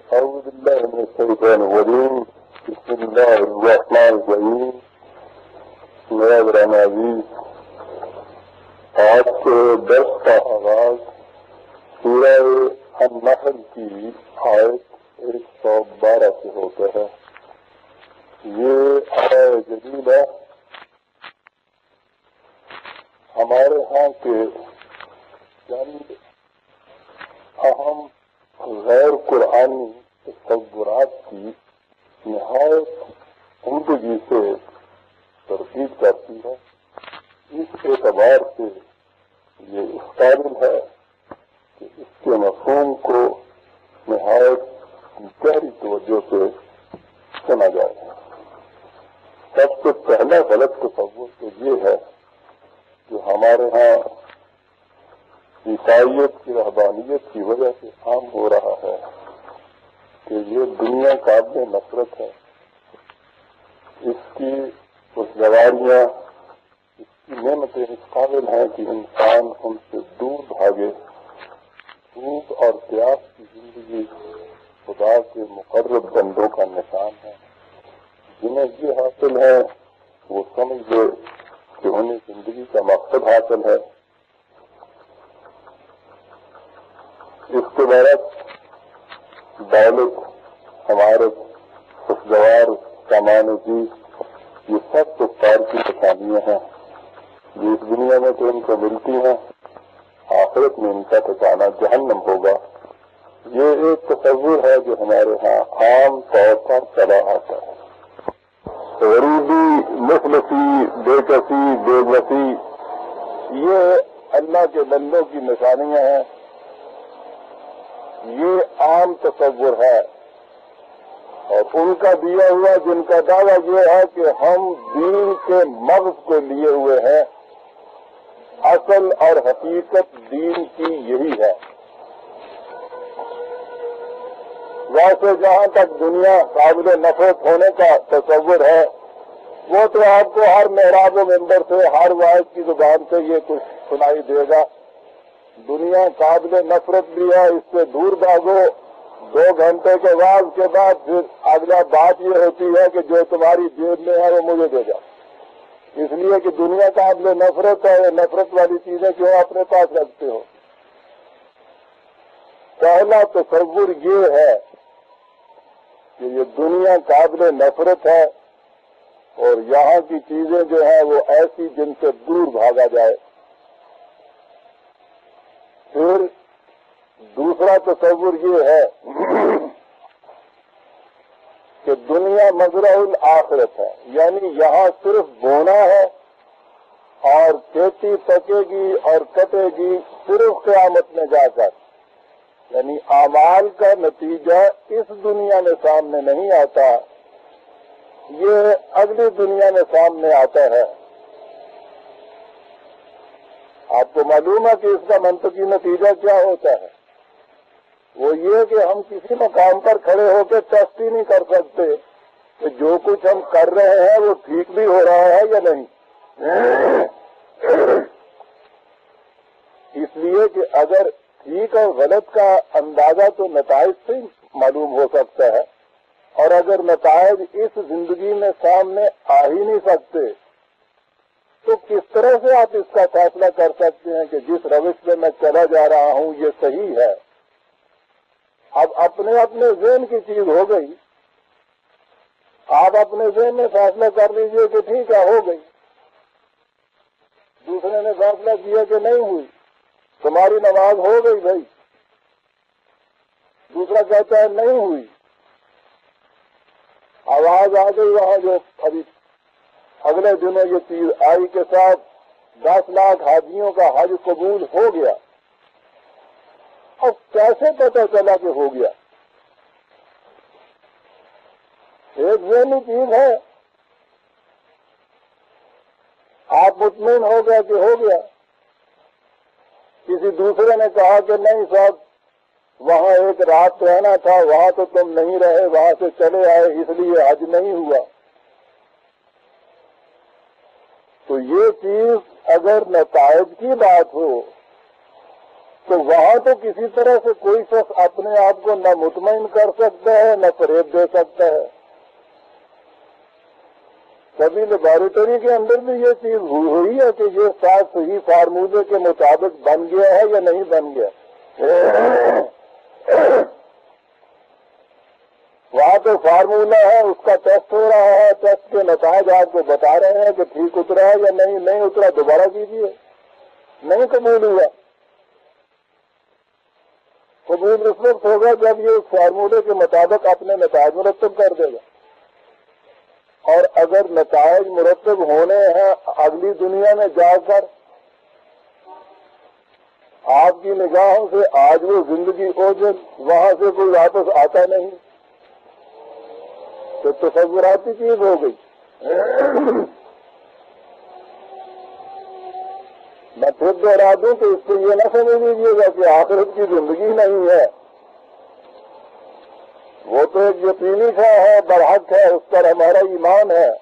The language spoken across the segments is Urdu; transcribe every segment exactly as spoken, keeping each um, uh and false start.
أعوذ بالله من الشيطان الرجيم. بسم الله الرحمن الرحيم. میرا برام عزیز، آج کے درس کا آغاز سورہ النحل کی آیت ایک سو بارہ سے ہوتا ہے. یہ آیت جلیلہ ہمارے ہاں کے چند اہم غیر قرآنی تصورات کی نہایت عمدگی سے تردید کرتی ہے. اس اعتبار سے یہ اس قابل ہے کہ اس کے مفہوم کو نہایت گہری توجہ سے سنا جائے. سب سے پہلا غلط تصور تو یہ ہے جو ہمارے ہاں عیسائیت کی رہبانیت کی وجہ سے عام ہو رہا ہے کہ یہ دنیا قابل نفرت ہے. اس کی خوشگواریاں، اس کی نعمتیں اس قابل ہیں کہ انسان ان سے دور بھاگے. بھوک اور پیاس کی زندگی خدا کے مقرب بندوں کا نشان ہے. جنہیں یہ حاصل ہے وہ سمجھ لے کہ انہیں زندگی کا مقصد حاصل ہے. اس کے برعکس دولت، عمارت، خوشگوار سامان چیز، یہ سب کفار کی نشانیاں ہیں. یہ اس دنیا میں تو ان کو ملتی ہیں، آخرت میں ان کا ٹھکانہ جہنم ہوگا. یہ ایک تصور ہے جو ہمارے ہاں عام طور پر چلا آتا ہے. غریبی، مفلسی، بے کسی، بے بسی، یہ اللہ کے بندوں کی نشانیاں ہیں. یہ عام تصور ہے اور ان کا دیا ہوا جن کا دعویٰ یہ ہے کہ ہم دین کے مغز کو لیے ہوئے ہیں. اصل اور حقیقت دین کی یہی ہے. ویسے جہاں تک دنیا قابل نفرت ہونے کا تصور ہے وہ تو آپ کو ہر محراب و منبر سے، ہر واحد کی زبان سے یہ کچھ سنائی دے گا. دنیا قابل نفرت بھی ہے، اس سے دور بھاگو. دو گھنٹے کے بعد کے بعد پھر اگلا بات یہ ہوتی ہے کہ جو تمہاری جیب میں ہے وہ مجھے دے جاؤ. اس لیے کہ دنیا قابل نفرت ہے، نفرت والی چیزیں کیوں اپنے پاس رکھتے ہو. پہلا تصور یہ ہے کہ یہ دنیا قابل نفرت ہے اور یہاں کی چیزیں جو ہیں وہ ایسی جن سے دور بھاگا جائے. پھر دوسرا تصور یہ ہے کہ دنیا مزرع الآخرت ہے، یعنی یہاں صرف بونا ہے اور کھیتی پکے گی اور کٹے گی صرف قیامت میں جا کر. یعنی اعمال کا نتیجہ اس دنیا میں سامنے نہیں آتا، یہ اگلی دنیا میں سامنے آتا ہے. آپ کو معلوم ہے کہ اس کا منطقی نتیجہ کیا ہوتا ہے؟ وہ یہ کہ ہم کسی مقام پر کھڑے ہو کے ٹیسٹ ہی نہیں کر سکتے کہ جو کچھ ہم کر رہے ہیں وہ ٹھیک بھی ہو رہا ہے یا نہیں. اس لیے کہ اگر ٹھیک اور غلط کا اندازہ تو نتائج سے ہی معلوم ہو سکتا ہے، اور اگر نتائج اس زندگی میں سامنے آ ہی نہیں سکتے تو کس طرح سے آپ اس کا فیصلہ کر سکتے ہیں کہ جس روش میں میں چلا جا رہا ہوں یہ صحیح ہے؟ اب اپنے اپنے ذہن کی چیز ہو گئی، آپ اپنے ذہن میں فیصلہ کر لیجئے کہ ٹھیک ہے ہو گئی. دوسرے نے فیصلہ کیا کہ نہیں ہوئی، تمہاری نماز ہو گئی بھائی. دوسرا کہتا ہے نہیں ہوئی. آواز آ گئی وہاں جو ابھی اگلے دنوں یہ چیز آئی کے ساتھ دس لاکھ حاجیوں کا حج قبول ہو گیا. اب کیسے پتہ چلا کہ ہو گیا؟ ایک ذہنی چیز ہے، آپ مطمئن ہو گیا کہ ہو گیا. کسی دوسرے نے کہا کہ نہیں صاحب وہاں ایک رات رہنا تھا، وہاں تو تم نہیں رہے، وہاں سے چلے آئے اس لیے حج نہیں ہوا. تو یہ چیز اگر نتائج کی بات ہو تو وہاں تو کسی طرح سے کوئی شخص اپنے آپ کو نہ مطمئن کر سکتا ہے نہ فریب دے سکتا ہے. کبھی لیبارٹری کے اندر بھی یہ چیز ہوئی ہے کہ یہ ساتھ صحیح فارمولے کے مطابق بن گیا ہے یا نہیں بن گیا؟ وہاں تو فارمولہ ہے، اس کا ٹیسٹ ہو رہا ہے، ٹیسٹ کے نتائج آپ کو بتا رہے ہیں کہ ٹھیک اترا ہے یا نہیں. نہیں اترا دوبارہ کیجیے. نہیں قبول ہوا. قبول اس وقت ہوگا جب یہ اس فارمولے کے مطابق اپنے نتائج مرتب کر دے گا. اور اگر نتائج مرتب ہونے ہیں اگلی دنیا میں جا کر، آپ کی نگاہوں سے آج وہ زندگی اوجل، وہاں سے کوئی واپس آتا نہیں، تو تصوراتی چیز ہو گئی. میں پھر دوہرا دوں کہ اس کو یہ نہ سمجھ لیجیے گا کہ آخرت کی زندگی نہیں ہے. وہ تو ایک یقینی سا ہے، برحق ہے، اس پر ہمارا ایمان ہے.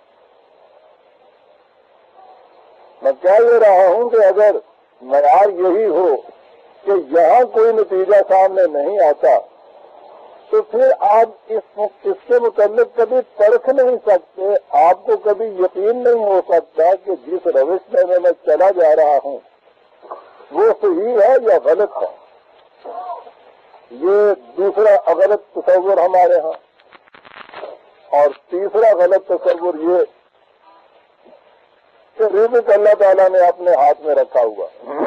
میں کہہ یہ رہا ہوں کہ اگر معیار یہی ہو کہ یہاں کوئی نتیجہ سامنے نہیں آتا تو پھر آپ اس اس کے متعلق کبھی پرکھ نہیں سکتے. آپ کو کبھی یقین نہیں ہو سکتا کہ جس روش میں میں چلا جا رہا ہوں وہ صحیح ہے یا غلط ہے. یہ دوسرا غلط تصور ہمارے ہاں. اور تیسرا غلط تصور یہ کہ رزق اللہ تعالیٰ نے اپنے ہاتھ میں رکھا ہوا،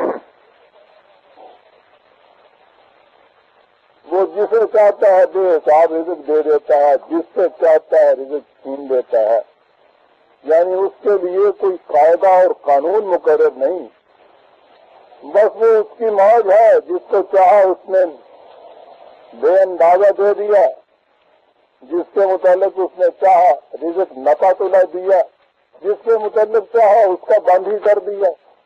وہ جسے چاہتا ہے بے حساب رزق دے دیتا ہے، جس سے چاہتا ہے رزق چھین دیتا ہے. یعنی اس کے لیے کوئی قاعدہ اور قانون مقرر نہیں، بس وہ اس کی موج ہے. جس کو چاہا اس نے بے اندازہ دے دیا، جس کے متعلق اس نے چاہا رزق نفع تلا دیا، جس کے متعلق چاہا اس کا بند ہی کر دیا.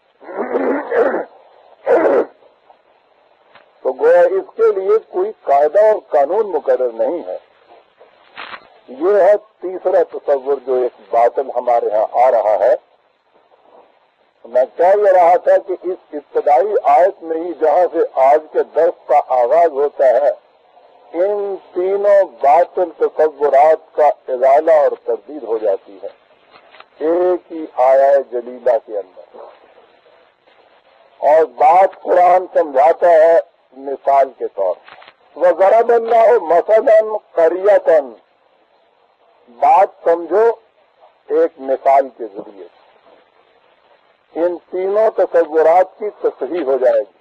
تو گویا اس کے لیے کوئی قاعدہ اور قانون مقرر نہیں ہے. یہ ہے تیسرا تصور جو ایک باطل ہمارے ہاں آ رہا ہے. میں کہہ یہ رہا تھا کہ اس ابتدائی آیت میں ہی جہاں سے آج کے درس کا آغاز ہوتا ہے، ان تینوں باطل تصورات کا ازالہ اور تردید ہو جاتی ہے ایک ہی آیت جلیلہ کے اندر. اور بات قرآن سمجھاتا ہے مثال کے طور پر. وَضَرَبَ اللَّهُ مَثَلًا قَرْيَةً، بات سمجھو ایک مثال کے ذریعے. ان تینوں تصورات کی تصحیح ہو جائے گی.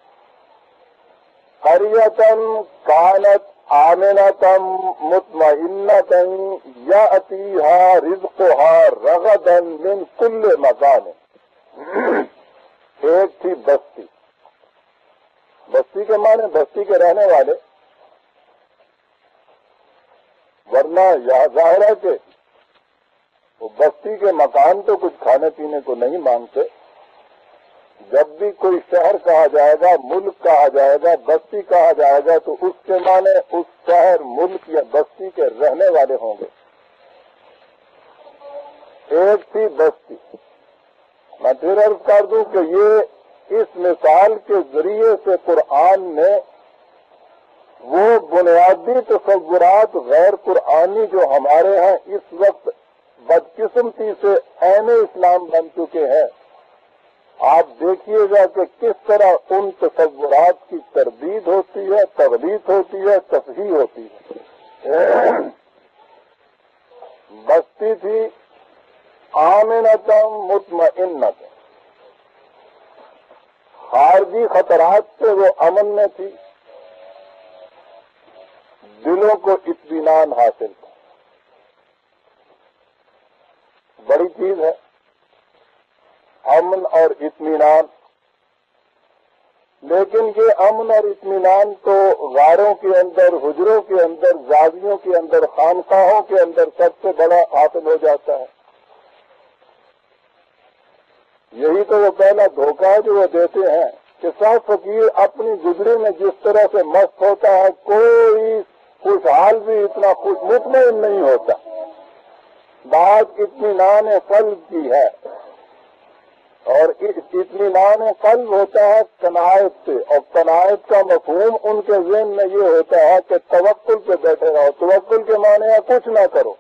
قَرْيَةً كَانَتْ آمِنَةً مُطْمَئِنَّةً يَأْتِيهَا رِزْقُهَا رَغَدًا مِنْ كُلِّ مَكَانٍ. ایک تھی بستی. بستی کے معنی بستی کے رہنے والے، ورنہ یہ ظاہر ہے کہ وہ بستی کے مکان تو کچھ کھانے پینے کو نہیں مانگتے. جب بھی کوئی شہر کہا جائے گا، ملک کہا جائے گا، بستی کہا جائے گا تو اس کے معنی اس شہر، ملک یا بستی کے رہنے والے ہوں گے. ایک تھی بستی. میں پھر عرض کر دوں کہ یہ اس مثال کے ذریعے سے قرآن نے وہ بنیادی تصورات غیر قرآنی جو ہمارے ہیں اس وقت بدقسمتی سے عین اسلام بن چکے ہیں، آپ دیکھیے گا کہ کس طرح ان تصورات کی تردید ہوتی ہے، تغلیظ ہوتی ہے، تصحیح ہوتی ہے. بستی تھی آمنۃ مطمئنۃ، خارجی خطرات سے وہ امن میں تھی، دلوں کو اطمینان حاصل تھا. بڑی چیز ہے امن اور اطمینان. لیکن یہ امن اور اطمینان تو غاروں کے اندر، حجروں کے اندر، زاویوں کے اندر، خانقاہوں کے اندر سب سے بڑا حاصل ہو جاتا ہے. یہی تو وہ پہلا دھوکہ ہے جو وہ دیتے ہیں کہ سب فقیر اپنی گزری میں جس طرح سے مست ہوتا ہے، کوئی خوشحال بھی اتنا خوش مطمئن نہیں ہوتا. بات اطمینان قلب کی ہے. اور اطمینان قلب ہوتا ہے قناعت سے، اور قناعت کا مفہوم ان کے ذہن میں یہ ہوتا ہے کہ توکل پہ بیٹھے رہو۔ توکل کے معنی ہے کچھ نہ کرو۔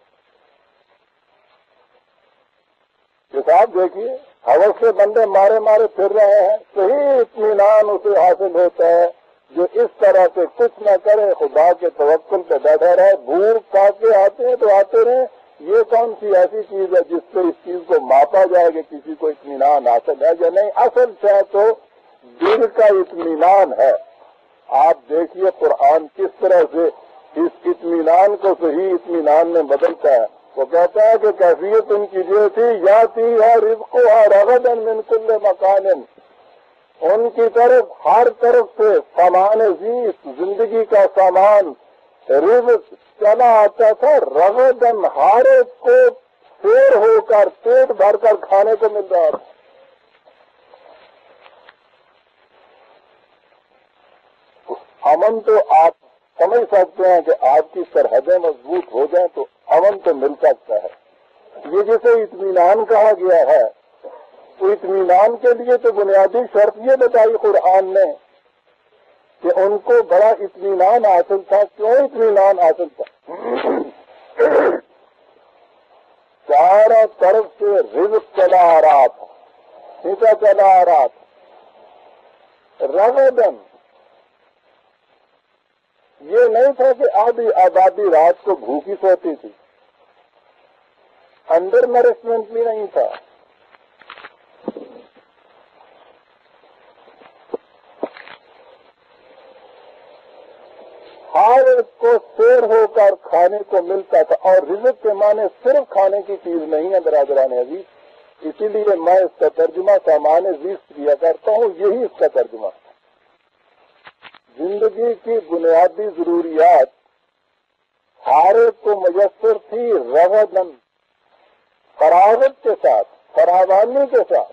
حساب دیکھیے، ہوس سے بندے مارے مارے پھر رہے ہیں، صحیح اطمینان اسے حاصل ہوتا ہے جو اس طرح سے کچھ نہ کرے، خدا کے توکل پہ بیٹھا رہے۔ بھوک کھا کے آتے ہیں تو آتے رہے۔ یہ کون سی ایسی چیز ہے جس سے اس چیز کو ماپا جائے کہ کسی کو اطمینان حاصل ہے یا نہیں؟ اصل ہے تو دل کا اطمینان ہے۔ آپ دیکھیے قرآن کس طرح سے اس اطمینان کو صحیح اطمینان میں بدلتا ہے۔ وہ کہتا ہے کہ کیفیت ان کی یہ تھی، یا تھی ہے رزقها رغدا من کل مکان، ان کی طرف ہر طرف سے سامان زیست، زندگی کا سامان، رزق چلا آتا تھا، رغدن ہر ایک کو پیر ہو کر پیٹ بھر کر کھانے کو مل رہا تھا۔ امن تو آپ سمجھ سکتے ہیں کہ آپ کی سرحدیں مضبوط ہو جائیں تو امن تو مل سکتا ہے۔ یہ جسے اطمینان کہا گیا ہے، تو اطمینان کے لیے تو بنیادی شرط یہ بتائی قرآن نے کہ ان کو بڑا اطمینان حاصل تھا۔ کیوں اطمینان حاصل تھا؟ چاروں طرف سے رزق چلا آ رہا تھا، سیتا چلا آ رہا تھا۔ رغدن یہ نہیں تھا کہ آدھی آبادی رات کو بھوکی سوتی تھی، انڈر نرسمنٹ بھی نہیں تھا۔ ہر ایک کو سیر ہو کر کھانے کو ملتا تھا، اور رزق کے معنی صرف کھانے کی چیز نہیں ہے برادران عزیز، اسی لیے میں اس کا ترجمہ سامان زیست کیا کرتا ہوں، یہی اس کا ترجمہ ہے۔ زندگی کی بنیادی ضروریات ہر ایک کو میسر تھی رغدن، فراغت کے ساتھ، فراوانی کے ساتھ،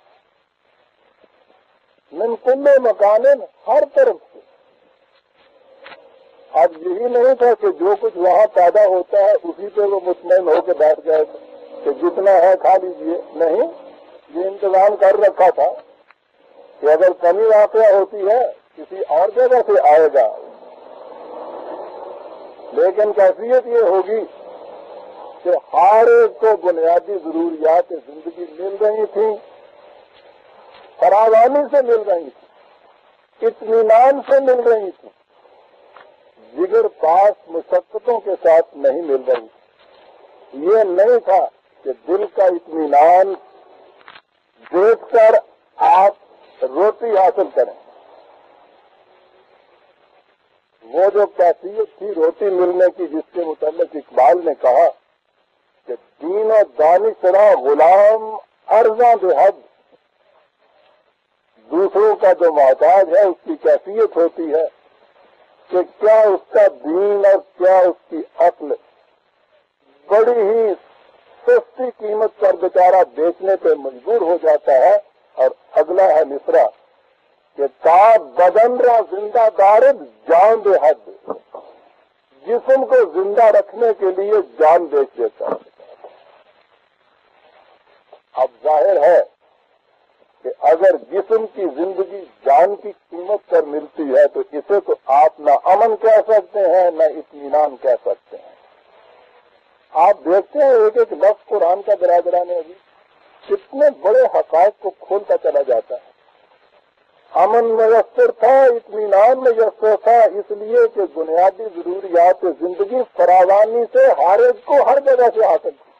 من کل مکان، ہر طرف سے۔ اب یہی نہیں تھا کہ جو کچھ وہاں پیدا ہوتا ہے اسی پہ وہ مطمئن ہو کے بیٹھ جائے کہ جتنا ہے کھا لیجیے، نہیں، یہ انتظام کر رکھا تھا کہ اگر کمی واقع ہوتی ہے کسی اور جگہ سے آئے گا، لیکن کیفیت یہ ہوگی کہ ہر ایک کو بنیادی ضروریات زندگی مل رہی تھیں، فراوانی سے مل رہی تھی، اطمینان سے مل رہی تھی، جگر پاس مشقتوں کے ساتھ نہیں مل رہی تھی۔ یہ نہیں تھا کہ دل کا اطمینان دیکھ کر آپ روٹی حاصل کریں۔ وہ جو کیفیت تھی روٹی ملنے کی جس کے متعلق اقبال نے کہا کہ دین و دانشورا غلام ارزاں بحد، دوسروں کا جو محتاج ہے اس کی کیفیت ہوتی ہے کہ کیا اس کا دین اور کیا اس کی عقل بڑی ہی سستی قیمت پر بیچارہ بیچنے پہ مجبور ہو جاتا ہے۔ اور اگلا ہے مصرع کہ تا بدن را زندہ دارد جان بے حد، جسم کو زندہ رکھنے کے لیے جان بیچ دیتا ہے۔ اب ظاہر ہے کہ اگر جسم کی زندگی جان کی قیمت پر ملتی ہے تو اسے تو آپ نہ امن کہہ سکتے ہیں نہ اطمینان کہہ سکتے ہیں۔ آپ دیکھتے ہیں ایک ایک لفظ قرآن کا برادران ابھی کتنے بڑے حقائق کو کھولتا چلا جاتا ہے۔ امن میسر تھا، اطمینان میسر تھا، اس لیے کہ بنیادی ضروریات زندگی فراوانی سے ہر ایک کو ہر جگہ سے حاصل تھی۔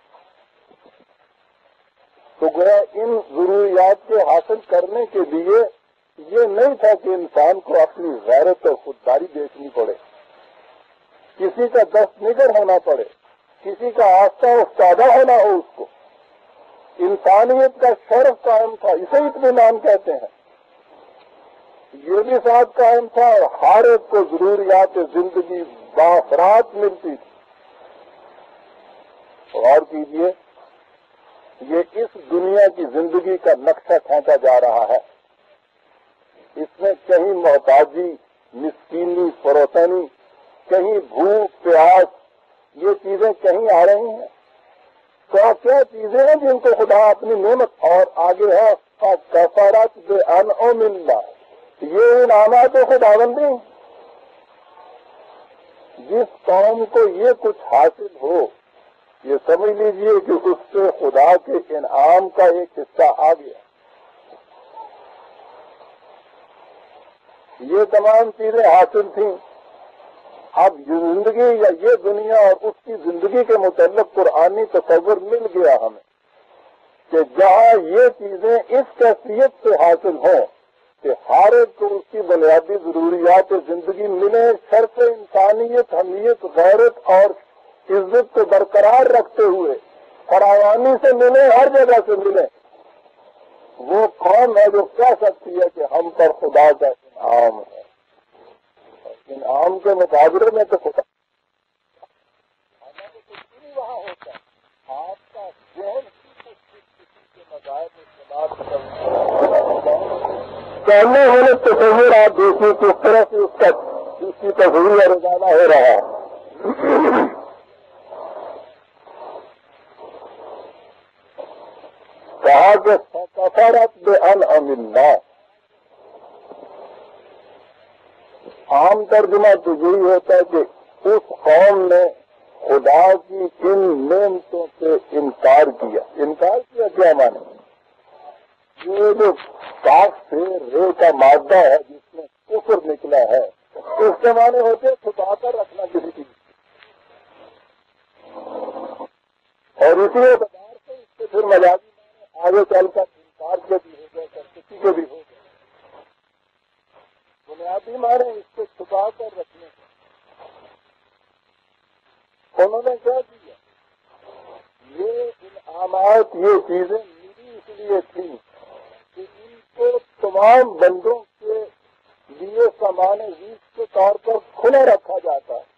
تو گویا ان ضروریات کے حاصل کرنے کے لیے یہ نہیں تھا کہ انسان کو اپنی غیرت اور خودداری دیکھنی پڑے، کسی کا دست نگر ہونا پڑے، کسی کا آستہ استادہ ہونا ہو اس کو۔ انسانیت کا شرف قائم تھا، اسے اطمینان کہتے ہیں۔ یہ بھی ساتھ قائم تھا اور ہر ایک کو ضروریات زندگی بافرات ملتی تھی۔ غور کیجیے، یہ اس دنیا کی زندگی کا نقشہ کھینچا جا رہا ہے۔ اس میں کہیں محتاجی، مسکینی، فروتنی، کہیں بھوک پیاس، یہ چیزیں کہیں آ رہی ہیں۔ کیا کیا چیزیں ہیں جن کو خدا اپنی نعمت اور آگے ہے کفارت بے انعم اللہ، یہ انعامات خداوندی. جس قوم کو یہ کچھ حاصل ہو یہ سمجھ لیجئے کہ اس سے خدا کے انعام کا ایک حصہ آ گیا. یہ تمام چیزیں حاصل تھیں. اب زندگی یا یہ دنیا اور اس کی زندگی کے متعلق قرآنی تصور مل گیا ہمیں کہ جہاں یہ چیزیں اس کیفیت سے حاصل ہوں کہ ہر ایک کو اس کی بنیادی ضروریات زندگی ملے، شرط انسانیت، حمیت، غیرت اور عزت کو برقرار رکھتے ہوئے فراوانی سے ملے، ہر جگہ سے ملے، وہ قوم ہے جو کہہ سکتی ہے کہ ہم پر خدا کا انعام ہے. انعام کے مقابلے میں تو خدا وہاں ہوتا ہے. آپ کا ذہن کے مذاہب کہنے والے تصور آپ دیکھیں کس طرح سے اس کا اس کی تصویر روزانہ ہو رہا ہے. کہا کہ کفارت بے انعم اللہ. عام ترجمہ تو یہی ہوتا ہے کہ اس قوم نے خدا کی ان نعمتوں سے انکار کیا. انکار کیا کیا مانے؟ یہ جو کاف سے رے کا مادہ ہے جس میں کفر نکلا ہے، اس کے معنی ہوتے چھپا کر رکھنا کسی چیز، اور اسی اعتبار سے اس سے پھر مجازی معنی آگے چل کر انکار کے بھی ہو گئے، کسی کے بھی ہو گئے. بنیادی معنی اس کو چھپا کر رکھنے کا. انہوں نے کیا کیا؟ یہ انعامات، یہ چیزیں ملی اس لیے تھیں کہ ان کو تمام بندوں کے لیے سامان ریس کے طور پر کھلا رکھا جاتا ہے.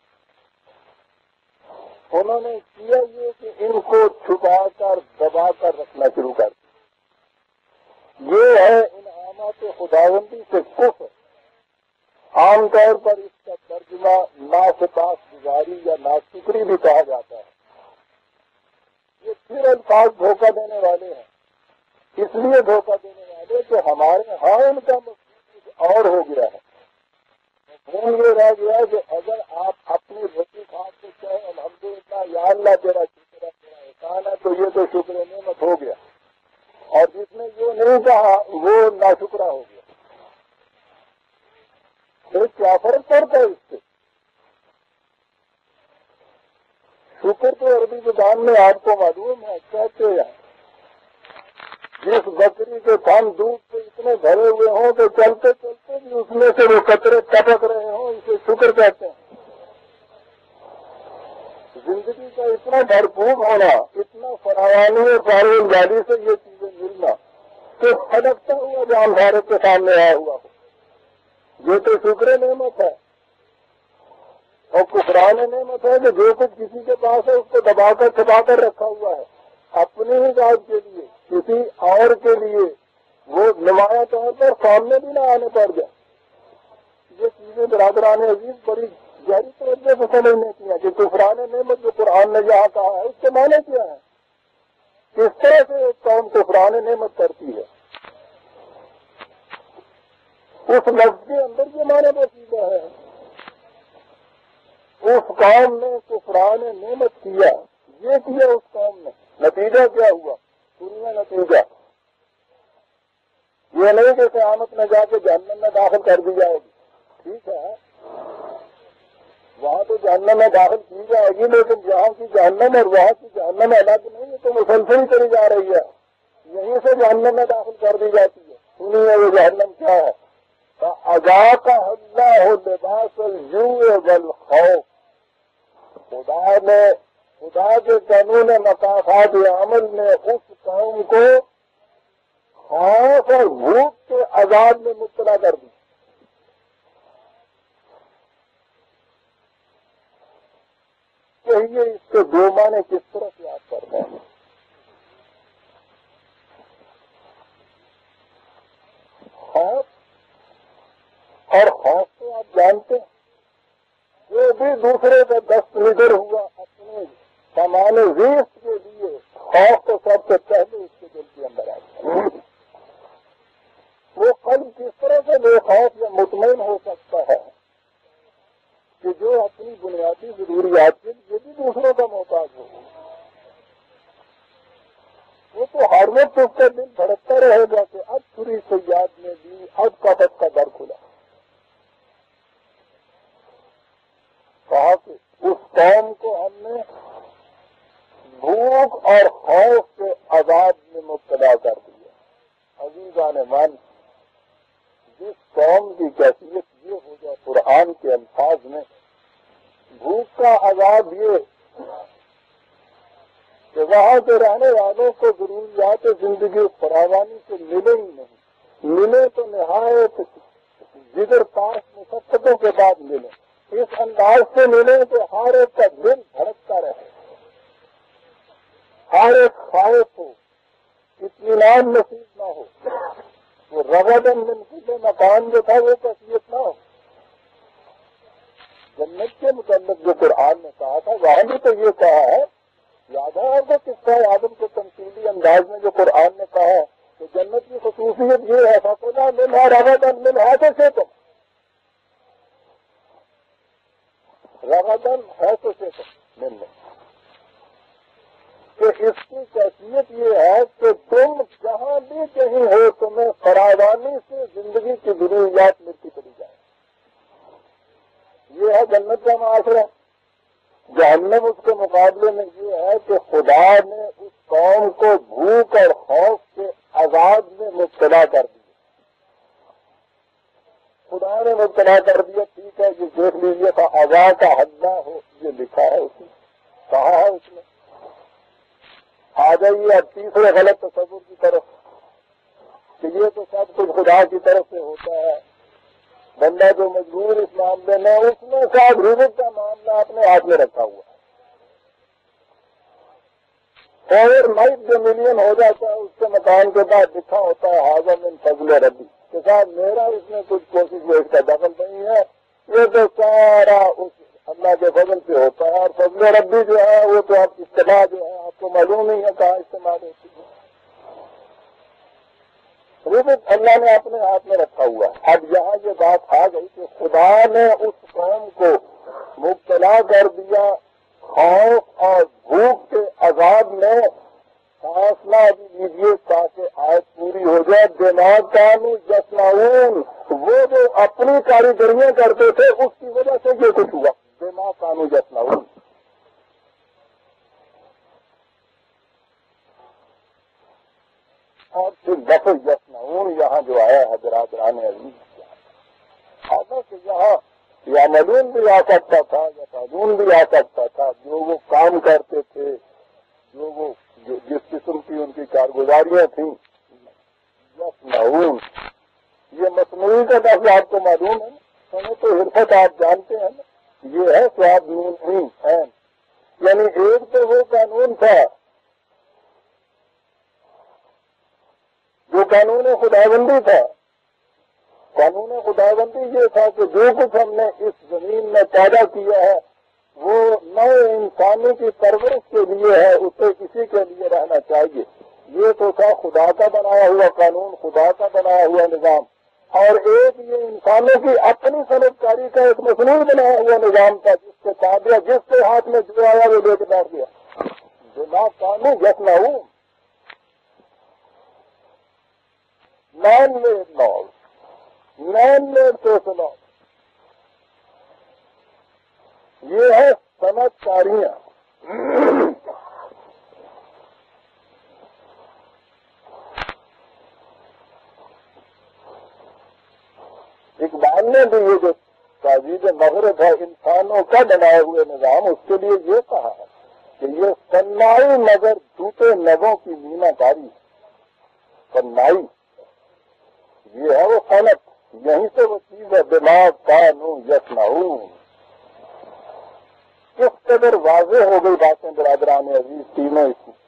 انہوں نے کیا یہ کہ ان کو چھپا کر دبا کر رکھنا شروع کر دیا. یہ ہے انعامات خداوندی سے کفر. عام طور پر اس کا ترجمہ ناسپاس گزاری یا ناشکری بھی کہا جاتا ہے. یہ پھر الفاظ دھوکہ دینے والے ہیں. اس لیے دھوکہ دینے والے کہ ہمارے ہاں ان کا مقصود کچھ اور ہو گیا ہے. بھول یہ رہ گیا کہ اگر آپ اپنی روٹی کھا کے کہیں الحمدللہ یا اللہ تیرا شکر ہے، تیرا احسان ہے، تو یہ تو شکر نعمت ہو گیا، اور جس نے یہ نہیں کہا وہ ناشکرا ہو گیا. پھر کیا فرق پڑتا ہے اس سے؟ شکر تو عربی زبان میں آپ کو معلوم ہے کہتے ہیں جس بکری کے تھن دودھ سے اتنے بھرے ہوئے ہوں کہ چلتے چلتے بھی اس میں سے وہ قطرے ٹپک رہے ہوں، اسے شکر کہتے ہیں. زندگی کا اتنا بھرپور ہونا، اتنا فراوانی اور فارغ گاڑی سے یہ چیزیں ملنا کہ پھٹکتا ہوا جان بھارت کے سامنے آیا ہوا ہو، یہ تو شکر نعمت ہے. اور کفران نعمت ہے کہ جو کچھ کسی کے پاس ہے اس کو دبا کر چھپا کر رکھا ہوا ہے اپنی ہی ذات کے لیے، کسی اور کے لیے وہ نمایاں طور پر سامنے بھی نہ آنے پڑ جائے. یہ چیزیں برادران عزیز بڑی گہری توجہ سے سمجھنے کی ہیں کہ کفران نعمت جو قرآن نے یہاں کہا ہے اس کے معنی کیا ہے، کس طرح سے ایک قوم کفران نعمت کرتی ہے. اس لفظ کے اندر یہ معنی پوشیدہ ہے. اس قوم نے کفران نعمت کیا، یہ کیا اس قوم نے، نتیجہ کیا ہوا؟ دنیا نتیجہ یہ نہیں کہ قیامت میں جا کے جہنم میں داخل کر دی جائے گی. ٹھیک ہے، وہاں تو جہنم میں داخل کی جائے گی، لیکن جہاں کی جہنم اور وہاں کی جہنم الگ نہیں ہے، تو مسلسل ہی کری جا رہی ہے. یہیں سے جہنم میں داخل کر دی جاتی ہے. سنیے وہ جہنم کیا ہے. اذاق اللہ لباس الجوع والخوف. خدا نے خدا کے قانون مقاصد عمل نے اس قوم کو خوف اور بھوک کے عذاب میں مبتلا کر دی. کہیے اس کے دو معنی کس طرح سے یاد کرتے ہیں. خوف اور خوف تو آپ جانتے ہیں جو بھی دوسرے کا دست نگر ہوا اپنے سامان ریس کے لیے خوف تو سب سے پہلے اس کے دل کے اندر آتا ہے۔ وہ قلب کس طرح سے بے خوف یا مطمئن ہو سکتا ہے کہ جو اپنی بنیادی ضروریات کے لیے بھی دوسروں کا محتاج ہو؟ وہ تو ہر وقت اس کا دل دھڑکتا رہے گا کہ اب چھری سیاد میں بھی اب کپت کا در کھلا۔ کہا کہ اس قوم کو ہم نے بھوک اور خوف کے عذاب میں مبتلا کر دیا۔ عزیزان من، جس قوم کی کیفیت یہ ہو جائے قرآن کے الفاظ میں، بھوک کا عذاب یہ کہ وہاں کے رہنے والوں کو ضروریات زندگی فراوانی سے ملے ہی نہیں، ملے تو نہایت جگر پاس مشقتوں کے بعد ملے، اس انداز سے ملے کہ ہر ایک کا دل دھڑکتا رہے، ہر ایک خواہش ہو، اطمینان نصیب نہ ہو، وہ رغدن من کل مکان جو تھا وہ کیفیت نہ ہو۔ جنت کے متعلق جو قرآن نے کہا تھا وہاں بھی تو یہ کہا ہے، یاد ہے آپ کو قصہ آدم کے تمثیلی انداز میں جو قرآن نے کہا ہے کہ جنت کی خصوصیت یہ ہے فَقُلَا مِنْهَا رَغَدًا مِنْ حَيْثُ شِئْتُمْ، رغدن حیث شئتم مِنْ، کہ اس کی کیفیت یہ ہے کہ تم جہاں بھی کہیں ہو تمہیں فراوانی سے زندگی کی ضروریات ملتی چلی جائے۔ یہ ہے جنت کا معاشرہ۔ جہنم اس کے مقابلے میں یہ ہے کہ خدا نے اس قوم کو بھوک اور خوف کے عذاب میں مبتلا کر دیا۔ خدا نے مبتلا کر دیا، ٹھیک ہے، یہ دیکھ لیجیے تھا عذاب کا حد نہ ہو، یہ لکھا ہے اس نے، کہا ہے اس نے۔ آ جائیے اب تیسرے غلط تصور کی طرف کہ یہ تو سب کچھ خدا کی طرف سے ہوتا ہے، بندہ جو مجبور اس معاملے میں، اس نے شاید رزق کا معاملہ اپنے ہاتھ میں رکھا ہوا ہے، اور نائٹ جو ملین ہو جاتا ہے اس کے مکان کے بعد لکھا ہوتا ہے حاضر من فضل ربی، کہ صاحب میرا اس میں کچھ کوشش وہ اس کا دخل نہیں ہے، یہ تو سارا اس اللہ کے فضل سے ہوتا ہے۔ اور فضل ربی جو ہے وہ تو آپ اصطلاح جو ہے آپ کو معلوم نہیں ہے کہاں استعمال ہوتی ہے، رزق اللہ نے اپنے ہاتھ میں رکھا ہوا ہے۔ اب یہاں یہ بات آ گئی کہ خدا نے اس قوم کو مبتلا کر دیا خوف اور بھوک کے عذاب میں، فاصلہ ابھی لیجیے تاکہ آیت پوری ہو جائے۔ بما کانوا یصنعون، وہ جو اپنی کاریگریاں کرتے تھے اس کی وجہ سے یہ کچھ ہوا، بما کانوا یصنعون۔ اور پھر لفظ یصنعون یہاں جو آیا ہے برادران عزیز، حالانکہ یہاں یا ملون بھی آ سکتا تھا یا قانون بھی آ سکتا تھا، جو وہ کام کرتے تھے، جو وہ جس قسم کی ان کی کارگزاریاں تھیں۔ یصنعون یہ مصنوعی کا لفظ آپ کو معلوم ہے نا، ہمیں تو حرفت آپ جانتے ہیں نا، یہ ہے سواد نون نہیں ہے، یعنی ایک تو وہ قانون تھا جو قانون خداوندی تھا۔ قانون خداوندی یہ تھا کہ جو کچھ ہم نے اس زمین میں پیدا کیا ہے وہ نئے انسانی کی پرورش کے لیے ہے، اسے کسی کے لیے رہنا چاہیے۔ یہ تو تھا خدا کا بنایا ہوا قانون، خدا کا بنایا ہوا نظام، اور ایک یہ انسانوں کی اپنی صنعت کاری کا ایک مصنوعی بنایا ہوا نظام تھا، جس کے تابع جس کے ہاتھ میں جو آیا وہ لے کے بیٹھ گیا۔ بما کانوا یصنعون، man made laws, man made social laws, یہ ہے صنعت کاریاں۔ اقبال نے بھی یہ جو تہذیب مغرب ہے انسانوں کا بنائے ہوئے نظام، اس کے لیے یہ کہا ہے کہ یہ صنائی مگر جھوٹے نگوں کی مینا کاری ہے۔ صنائی یہ ہے وہ صنعت، یہیں سے وہ چیز ہے بما کانوا یصنعون۔ کس قدر واضح ہو گئی باتیں برادران عزیز تینوں اس میں۔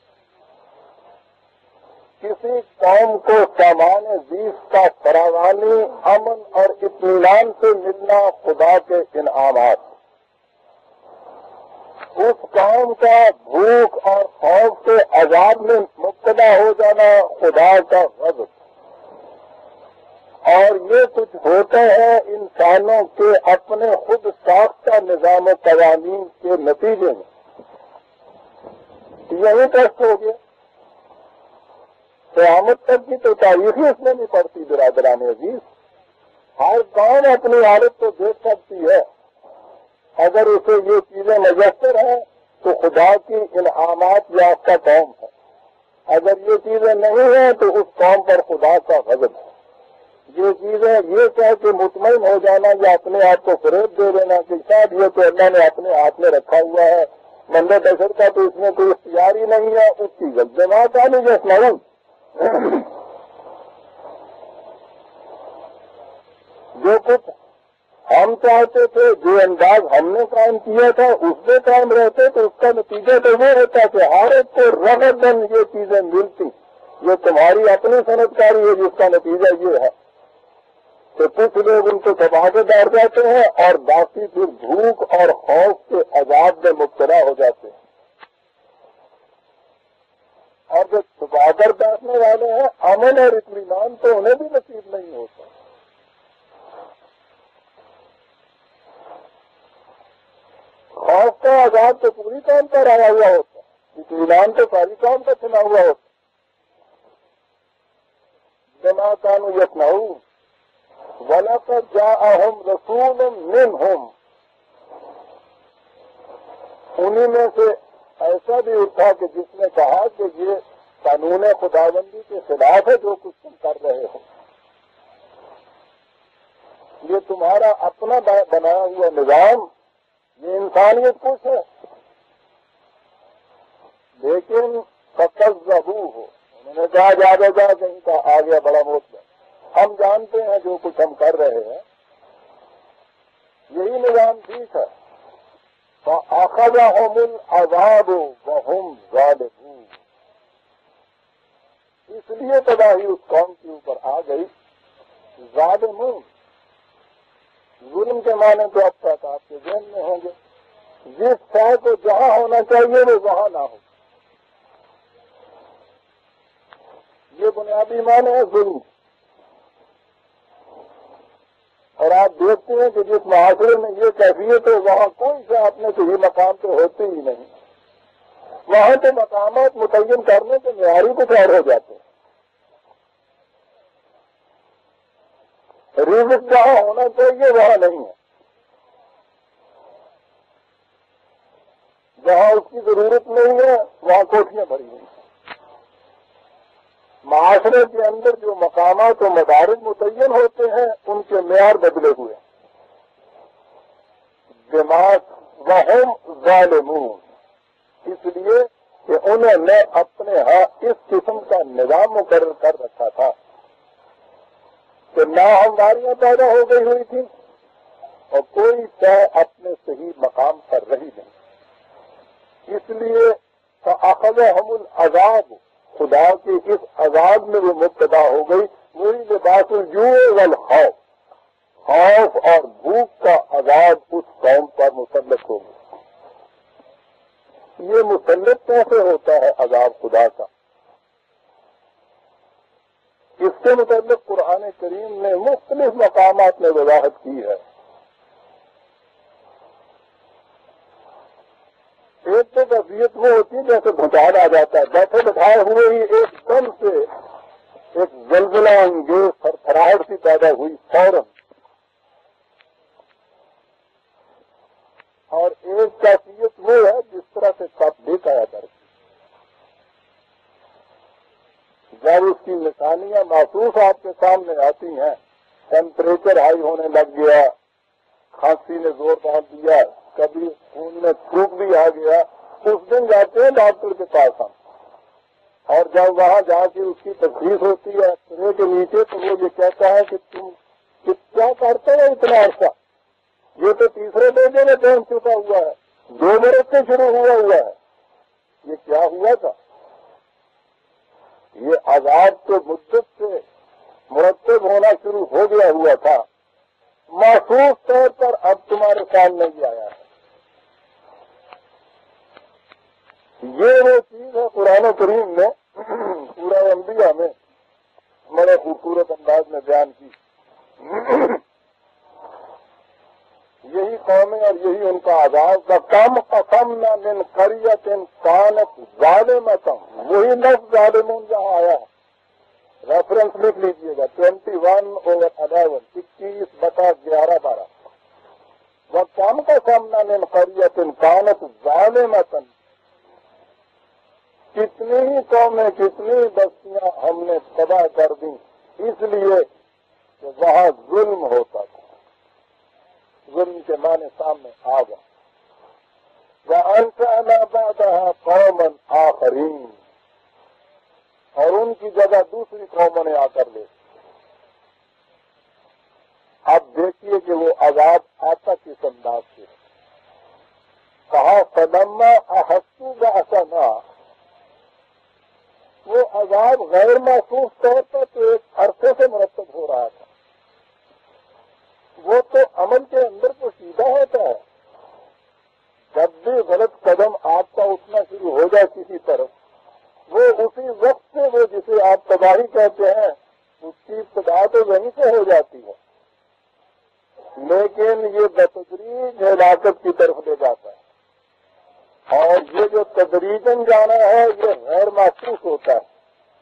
کسی قوم کو سامان زیست کا فراوانی، امن اور اطمینان سے ملنا خدا کے انعامات، اس قوم کا بھوک اور خوف کے عذاب میں مبتلا ہو جانا خدا کا غضب، اور یہ کچھ ہوتا ہے انسانوں کے اپنے خود ساختہ نظام و قوانین کے نتیجے میں. یہی ٹیسٹ ہو گیا. قیامت تک کی تو تاریخ ہی اس میں نہیں پڑتی برادران عزیز. ہر قوم اپنی حالت کو دیکھ سکتی ہے. اگر اسے یہ چیزیں میسر ہیں تو خدا کی انعامات یافتہ قوم ہے. اگر یہ چیزیں نہیں ہیں تو اس قوم پر خدا کا غضب ہے. یہ چیزیں یہ کہہ کے مطمئن ہو جانا یا اپنے آپ کو فریب دے دینا کہ شاید یہ تو اللہ نے اپنے ہاتھ میں رکھا ہوا ہے، بندے بشر کا تو اس میں کوئی اختیار ہی نہیں ہے، اس کی غلط آ نہیں جسم جو کچھ ہم چاہتے تھے، جو انداز ہم نے قائم کیا تھا اس میں قائم رہتے تو اس کا نتیجہ تو وہ ہوتا کہ ہر ایک کو رغباً یہ چیزیں ملتی. یہ تمہاری اپنی صنعت کاری ہے جس کا نتیجہ یہ ہے کہ کچھ لوگ ان کو دبا کے ڈر جاتے ہیں اور باقی پھر بھوک اور خوف کے عذاب میں مبتلا ہو جاتے ہیں. اور جو چھپا کر بیٹھنے والے ہیں امن اور اطمینان تو انہیں بھی نصیب نہیں ہوتا. خوف کا عذاب تو پوری قوم پر آیا ہوا ہوتا ہے، اطمینان تو ساری قوم کا چنا ہوا ہوتا. بما كانوا يصنعون وَلَقَدْ جَاءَهُمْ رَسُولٌ مِّنْهُمْ. انہی میں سے ایسا بھی اٹھا کہ جس نے کہا کہ یہ قانون خداوندی کے خلاف ہے جو کچھ تم کر رہے ہو. یہ تمہارا اپنا بنایا ہوا نظام، یہ انسانیت کچھ ہے. لیکن فَكَذَّبُوهُ، انہوں نے کہا جا جا کہیں کا آ گیا بڑا موت. ہم جانتے ہیں جو کچھ ہم کر رہے ہیں یہی نظام ٹھیک ہے. فَأَخَذَهُمُ الْعَذَابُ وَهُمْ ظَالِمُونَ. اس لیے تباہی اس قوم کے اوپر آ گئی. ظالمون ظلم کے معنی تو اب تک آپ کے ذہن میں ہوں گے. جس شے کو جہاں ہونا چاہیے وہ وہاں نہ ہو، یہ بنیادی معنی ہے ظلم. اور آپ دیکھتے ہیں کہ جس معاشرے میں یہ کیفیت ہے وہاں کوئی سے اپنے صحیح مقام پہ ہوتے ہی نہیں. وہاں تو مقامات متعین کرنے کے معیاری کچھ اور ہو جاتے ہیں. رزق جہاں ہونا چاہیے وہاں نہیں ہے، جہاں اس کی ضرورت نہیں ہے وہاں کوٹھیاں بھری ہوئی ہیں. معاشرے کے اندر جو مقامات و مدارج متعین ہوتے ہیں ان کے معیار بدلے ہوئے. دماغ وہم ظالمون، اس لیے کہ انہوں نے اپنے ہاں اس قسم کا نظام مقرر کر رکھا تھا کہ ناہمواریاں پیدا ہو گئی ہوئی تھی اور کوئی طے اپنے صحیح مقام پر رہی نہیں. اس لیے فأخذهم العذاب، خدا کے اس عذاب میں وہ مبتلا ہو گئی. وہی لباس الجوع والخوف، خوف اور بھوک کا عذاب اس قوم پر مسلط ہو گیا. یہ مسلط کیسے ہوتا ہے عذاب خدا کا؟ اس کے متعلق قرآن کریم نے مختلف مقامات میں وضاحت کی ہے. ایک تو کیفیت وہ ہوتی ہے جیسے بھونچال آ جاتا ہے، بیٹھے بٹھائے ہوئے ہی ایک دم سے ایک زلزلہ انگیز تھرتھراہٹ سی پیدا ہوئی فوراً. اور ایک کیفیت وہ ہے جس طرح سے کپ دیکھ آیا کرتی، جب اس کی نشانیاں محسوس آپ کے سامنے آتی ہیں، ٹیمپریچر ہائی ہونے لگ گیا، کھانسی نے زور ڈال دیا، کبھی خون میں تھوک بھی آ گیا، اس دن جاتے ہیں ڈاکٹر کے پاس ہم. اور جب وہاں جا کے اس کی تشخیص ہوتی ہے سرے کے نیچے تو وہ یہ کہتا ہے کہ تم کیا کرتے ہو اتنا عرصہ، یہ تو تیسرے درجے میں پہنچ چکا ہوا ہے، دو برس سے شروع ہوا ہوا ہے، یہ کیا ہوا تھا؟ یہ عذاب تو مدت سے مرتب ہونا شروع ہو گیا ہوا تھا، محسوس طور پر اب تمہارے سامنے ہی آیا ہے. یہ وہ چیز ہے قرآن کریم میں پورا انبیاء میں بڑے خوبصورت انداز میں بیان کی. یہی قومیں اور یہی ان کا آغاز دا کم قسمنا من قریۃ کانت ظالمۃ، وہی لفظ ظالمون جہاں آیا ہے ریفرنس لکھ لیجیے گا ٹوینٹی ون اوور الیون اکیس بٹا گیارہ بارہ. وہ کم قسمنا من قریۃ کانت ظالمۃ، کتنی ہی قومیں کتنی بستیاں ہم نے تباہ کر دیں اس لیے کہ وہاں ظلم ہوتا تھا. ظلم کے معنی سامنے آ گیا. وَأَنشَأْنَا بَعْدَهَا قَوْمًا آخَرِينَ، اور ان کی جگہ دوسری قوموں نے آ کر لے. اب دیکھیے کہ وہ عذاب آتا کس انداز سے. کہا فَلَمَّا أَحَسُّوا بَأْسَنَا، وہ عذاب غیر محسوس طور پر تو ایک عرصے سے مرتب ہو رہا تھا، وہ تو عمل کے اندر پوشیدہ ہوتا ہے. جب بھی غلط قدم آپ کا اٹھنا شروع ہو جائے کسی طرف، وہ اسی وقت سے وہ جسے آپ تباہی کہتے ہیں اس کی ابتدا تو وہیں سے ہو جاتی ہے، لیکن یہ بتدریج ہلاکت کی طرف لے جاتا ہے. اور یہ جو تدریجاً جانا ہے یہ غیر محسوس ہوتا ہے.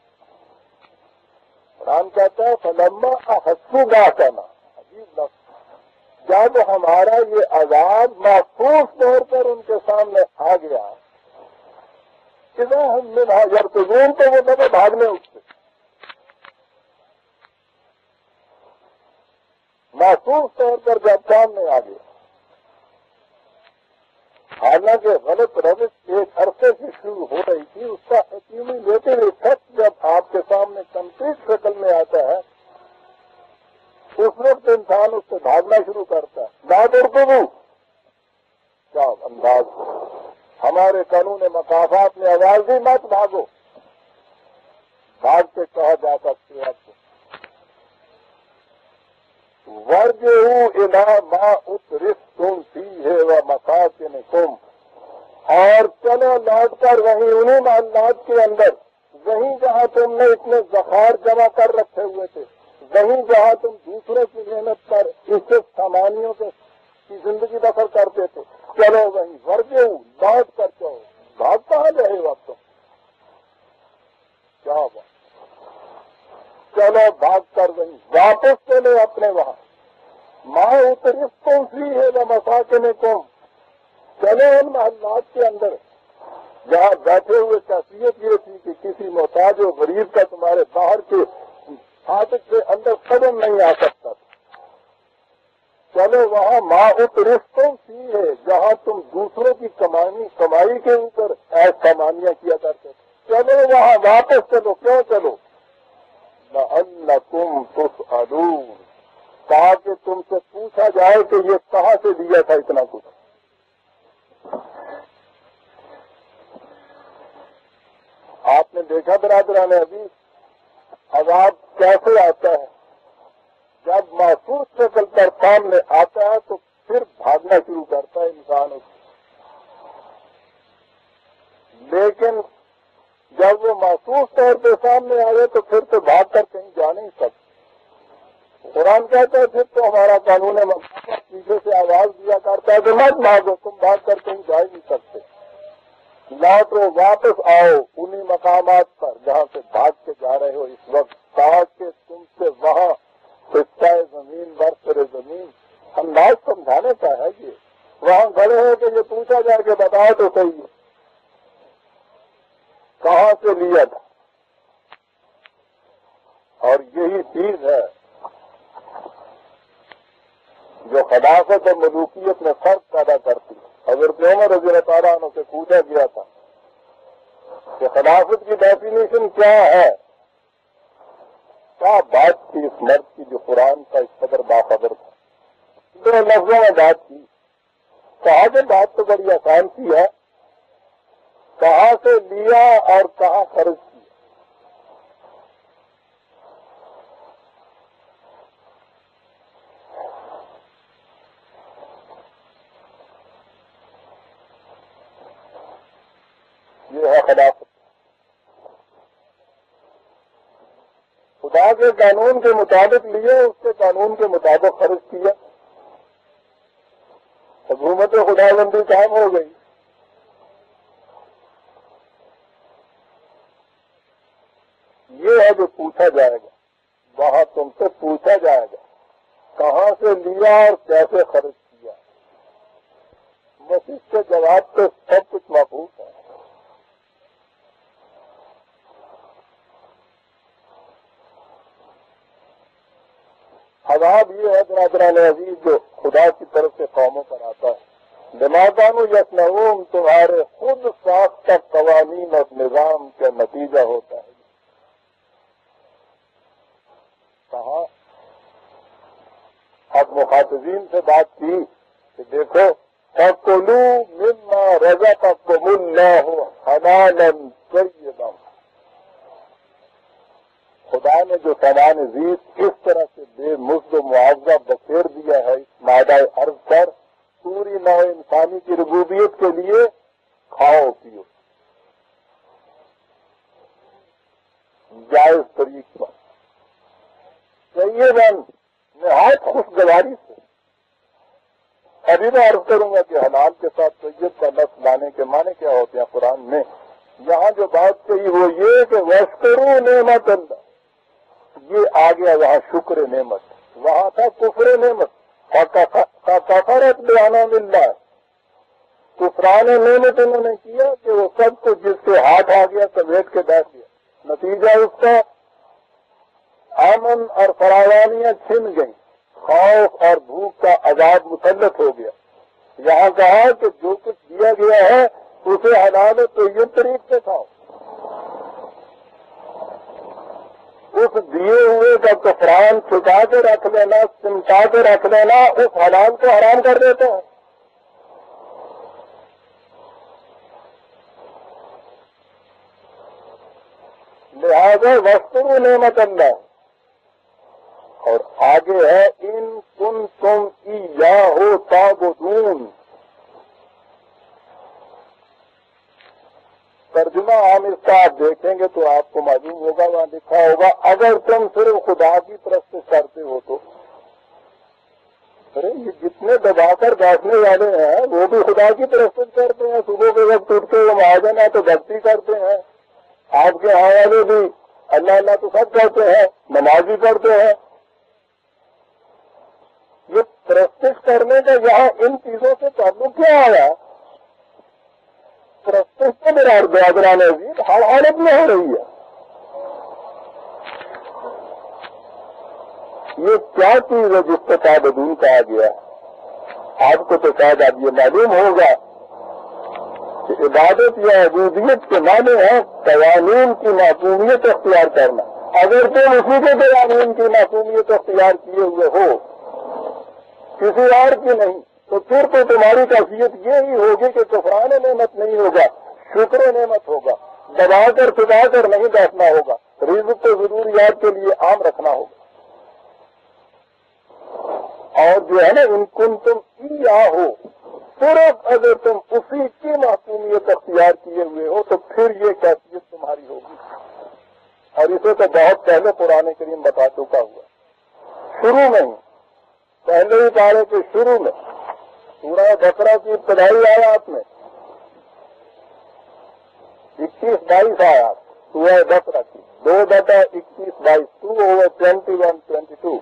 قرآن کہتا ہے فلما احسوا بأسنا، عجیب لفظ. جب ہمارا یہ عذاب محفوظ طور پر ان کے سامنے آ گیا، اذا ہم منھا یرکضون، تو وہ دبے بھاگنے اٹھتے. محفوظ طور پر جب سامنے آ گیا، حالانکہ غلط روش ایک عرصے سے شروع ہو رہی تھی، اس کا ایکیومولیٹو ایفیکٹ جب آپ کے سامنے کمپلیٹ شکل میں آتا ہے اس وقت انسان اس سے بھاگنا شروع کرتا ہے. لا ترکضوا، کیا انداز. ہمارے قانون مقافات نے آواز دی مت بھاگو. بھاگ کے کہا جا سکتے آپ کو وَارْجِعُوا إِلَىٰ مَا أُتْرِفْتُمْ فِيهِ وَمَسَاكِنِكُمْ، اور چلو لوٹ کر وہیں انہیں محلات کے اندر، وہیں جہاں تم نے اتنے ذخائر جمع کر رکھے ہوئے تھے، وہیں جہاں تم دوسروں کی محنت پر اس سے سامانیوں کے کی زندگی بسر کرتے تھے، چلو وہیں. وَارْجِعُوا، لوٹ کر چلو. بھاگ کہاں رہے ہو اب تم؟ کیا ہوا؟ چلو بھاگ کر وہیں واپس چلے اپنے وہاں. ماں اترفتم فیہ ومساکنکم، چلو ان محلات کے اندر جہاں بیٹھے ہوئے کیفیت یہ تھی کہ کسی محتاج و غریب کا تمہارے باہر کے فاٹک کے اندر قدم نہیں آ سکتا تھا. چلو وہاں ماں اترفتم فیہ، جہاں تم دوسروں کی کمائی کمائی کے اوپر ایسا مانیاں کیا کرتے تھے، چلو وہاں واپس چلو. کیوں چلو؟ لعلکم تسألون، کہا کہ تم سے پوچھا جائے کہ یہ کہاں سے دیا تھا اتنا کچھ. آپ نے دیکھا برادران ابھی عذاب کیسے آتا ہے؟ جب محسوس شکل پر سامنے آتا ہے تو پھر بھاگنا شروع کرتا ہے انسان اس. لیکن جب وہ محسوس طور پہ سامنے آ گئے تو پھر تو بھاگ کر کہیں جا نہیں سکتے. قرآن کہتا ہے پھر تو ہمارا قانون مقاصد پیچھے سے آواز دیا کرتا ہے کہ مت بھاگو، تم بھاگ کر کہیں جا ہی نہیں سکتے. لوٹو، واپس آؤ انہی مقامات پر جہاں سے بھاگ کے جا رہے ہو اس وقت، تاکہ تم سے وہاں خطہ زمین برسر زمین انداز سمجھانے کا ہے. یہ وہاں کھڑے ہو کہ یہ پوچھا جائے کہ بتاؤ تو صحیح ہے کہاں سے لیا تھا. اور یہی چیز ہے جو خلافت اور ملوکیت میں فرق پیدا کرتی ہے. حضرت عمر رضی اللہ تعالیٰ عنہ سے پوچھا گیا تھا کہ خلافت کی ڈیفینیشن کیا ہے. کیا بات تھی اس مرد کی جو قرآن کا اس قدر باخبر تھا؟ دو لفظوں میں بات کی. کہا کہ بات تو بڑی آسان سی ہے، کہاں سے لیا اور کہاں خرچ کیا. یہ ہے خلافت. خدا کے قانون کے مطابق لیے، اس کے قانون کے مطابق خرچ کیا، حکومت خدا بندی قائم ہو گئی. یہ ہے جو پوچھا جائے گا، وہاں تم سے پوچھا جائے گا کہاں سے لیا اور کیسے خرچ کیا. بس اس کے جواب پہ سب کچھ محفوظ ہے. عذاب یہ ہے برادران عزیز جو خدا کی طرف سے قوموں پر آتا ہے. دماغان یسنعون تمہارے خود ساختہ قوانین اور نظام کا نتیجہ ہوتا ہے. کہاں اب مخاطبین سے بات کی کہ دیکھو فَكُلُوا مِمَّا رَزَقَكُمُ اللَّهُ حَلَالًا طَيِّبًا. خدا نے جو سامان عزیز کس طرح سے بے مزد و معاوضہ بخیر دیا ہے اس مادہ ارض پر، پوری نوع انسانی کی ربوبیت کے لیے کھاؤ پیو جائز طریق پر، طیباً نہایت خوشگواری سے. ابھی میں عرض کروں گا کہ حلال کے ساتھ طیب کا لفظ لانے کے معنی کیا ہوتے ہیں قرآن میں. یہاں جو بات کہی وہ یہ کہ وَاشْكُرُوا نِعْمَتَ اللَّهِ، یہ آ گیا وہاں شکر نعمت، وہاں تھا کفر نعمت. کفرت بِأَنْعُمِ اللَّهِ، کفران نعمت انہوں نے کیا کہ وہ سب کچھ جس سے ہاتھ آ گیا سمیٹ کے بیٹھ گیا. نتیجہ اس کا امن اور فراوانیاں چھن گئیں، خوف اور بھوک کا عذاب مسلط ہو گیا. یہاں کہا کہ جو کچھ دیا گیا ہے اسے حلال تو یہ طریق سے کھاؤ. اس دیے ہوئے کا کفران چھپا کے رکھ لینا، سمٹا کے رکھ لینا اس حلال کو حرام کر دیتا ہے. لہذا وَاشْكُرُوا نِعْمَتَ اللَّهِ. اور آگے ہے ان کنتم ایاہ تعبدون. ترجمہ عام اس کا آپ دیکھیں گے تو آپ کو معلوم ہوگا، وہاں لکھا ہوگا اگر تم صرف خدا کی طرف سے کرتے ہو تو. ارے یہ جتنے دبا کر بیٹھنے والے ہیں وہ بھی خدا کی طرف سے کرتے ہیں. صبح کے وقت اٹھ کے وہ مہاجن ہے تو بھکتی کرتے ہیں. آپ کے یہاں والے بھی اللہ اللہ تو سب کرتے ہیں، نماز بھی پڑھتے ہیں. یہ پرستش کرنے کا یہاں ان چیزوں سے تعلق کیا آیا؟ پرستش تو میرا برادران عزیز ہر حالت میں ہو رہی ہے. یہ کیا چیز ہے جس کو تعبدون کہا گیا؟ آپ کو تو شاید اب یہ معلوم ہوگا کہ عبادت یا عبودیت کے معنی ہے قوانین کی معصومیت اختیار کرنا. اگر تم اسی کے قوانین کی معصومیت اختیار کیے ہوئے ہو، کسی اور کی نہیں، تو پھر تو تمہاری کیفیت یہی ہوگی کہ کفران نعمت نہیں ہوگا، شکر نعمت ہوگا. دبا کر چھپا کر نہیں بیٹھنا ہوگا، رزق کو ضروریات کے لیے عام رکھنا ہوگا. اور جو ہے نا ان کن تم ایاہ، صرف اگر تم اسی کی معصومیت اختیار کیے ہوئے ہو تو پھر یہ کیفیت تمہاری ہوگی. اور اسے تو بہت پہلے قرآن کریم بتا چکا ہوا، شروع میں ہی، پہلے ہی پارے کے شروع میں سورہ بقرہ کی ابتدائی آیات میں اکیس بائیس آیات سورہ بقرہ کی، دو بٹا اکیس بائیس، two over twenty one twenty two.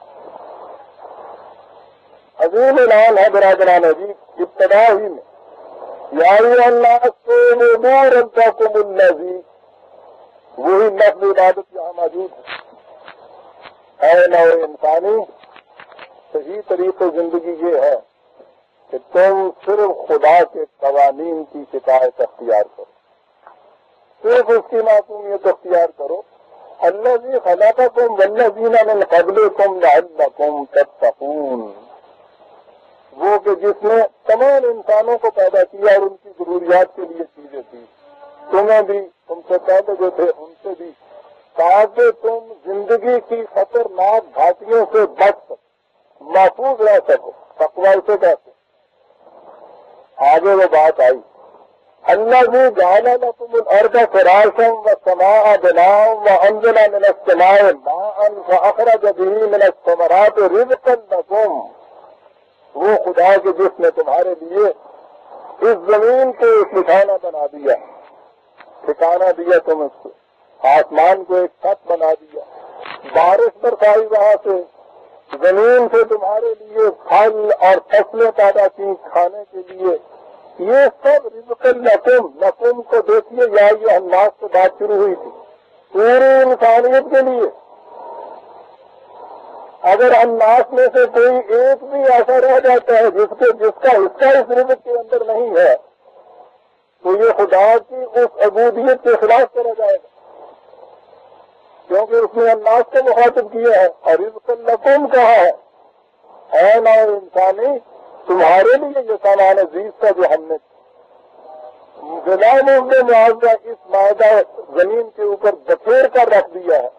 عظیم اعلان ہے برادران عزیز ابتدا ہی میں، یا ایھا الناس اعبدوا ربکم الذی، وہی لفظ عبادت یہاں موجود ہے. اے نوع انسانی، صحیح طریقے زندگی یہ ہے کہ تم صرف خدا کے قوانین کی شکایت اختیار کرو، صرف اس کی معصومیت اختیار کرو. الذی خلقکم والذین من قبلکم لعلکم تتقون، وہ کہ جس نے تمام انسانوں کو پیدا کیا اور ان کی ضروریات کے لیے چیزیں دی، تمہیں بھی، تم سے پہلے جو تھے ان سے بھی، تاکہ تم زندگی کی خطرناک گھاٹیوں سے بچ سکو، محفوظ رہ سکو. تقوی سے کہتے آگے وہ بات آئی الذی جعل لکم الارض فراشا والسماء بناء وانزل من السماء ماء فاخرج به من الثمرات رزقا لکم، وہ خدا کے جس نے تمہارے لیے اس زمین کو ایک ٹھکانہ بنا دیا، ٹھکانہ دیا تم اس کو، آسمان کو ایک چھت بنا دیا، بارش برسائی وہاں سے، زمین سے تمہارے لیے پھل اور فصلیں پیدا کی کھانے کے لیے، یہ سب رزق لکم، لکم کو دیکھیے، یا یہ الناس سے بات شروع ہوئی تھی پوری انسانیت کے لیے۔ اگر الناس میں سے کوئی ایک بھی ایسا رہ جاتا ہے جس کے جس کا حصہ اس رزق کے اندر نہیں ہے تو یہ خدا کی اس عبودیت کے خلاف چلا جائے گا، کیونکہ اس نے الناس کو مخاطب کیا ہے اور رزق لکم کہا ہے، اے نو انسانی تمہارے لیے یہ سامان عزیز کا جو ہم نے بلا موضوع معاوضہ اس معاہدہ زمین کے اوپر بکھیر کر رکھ دیا ہے۔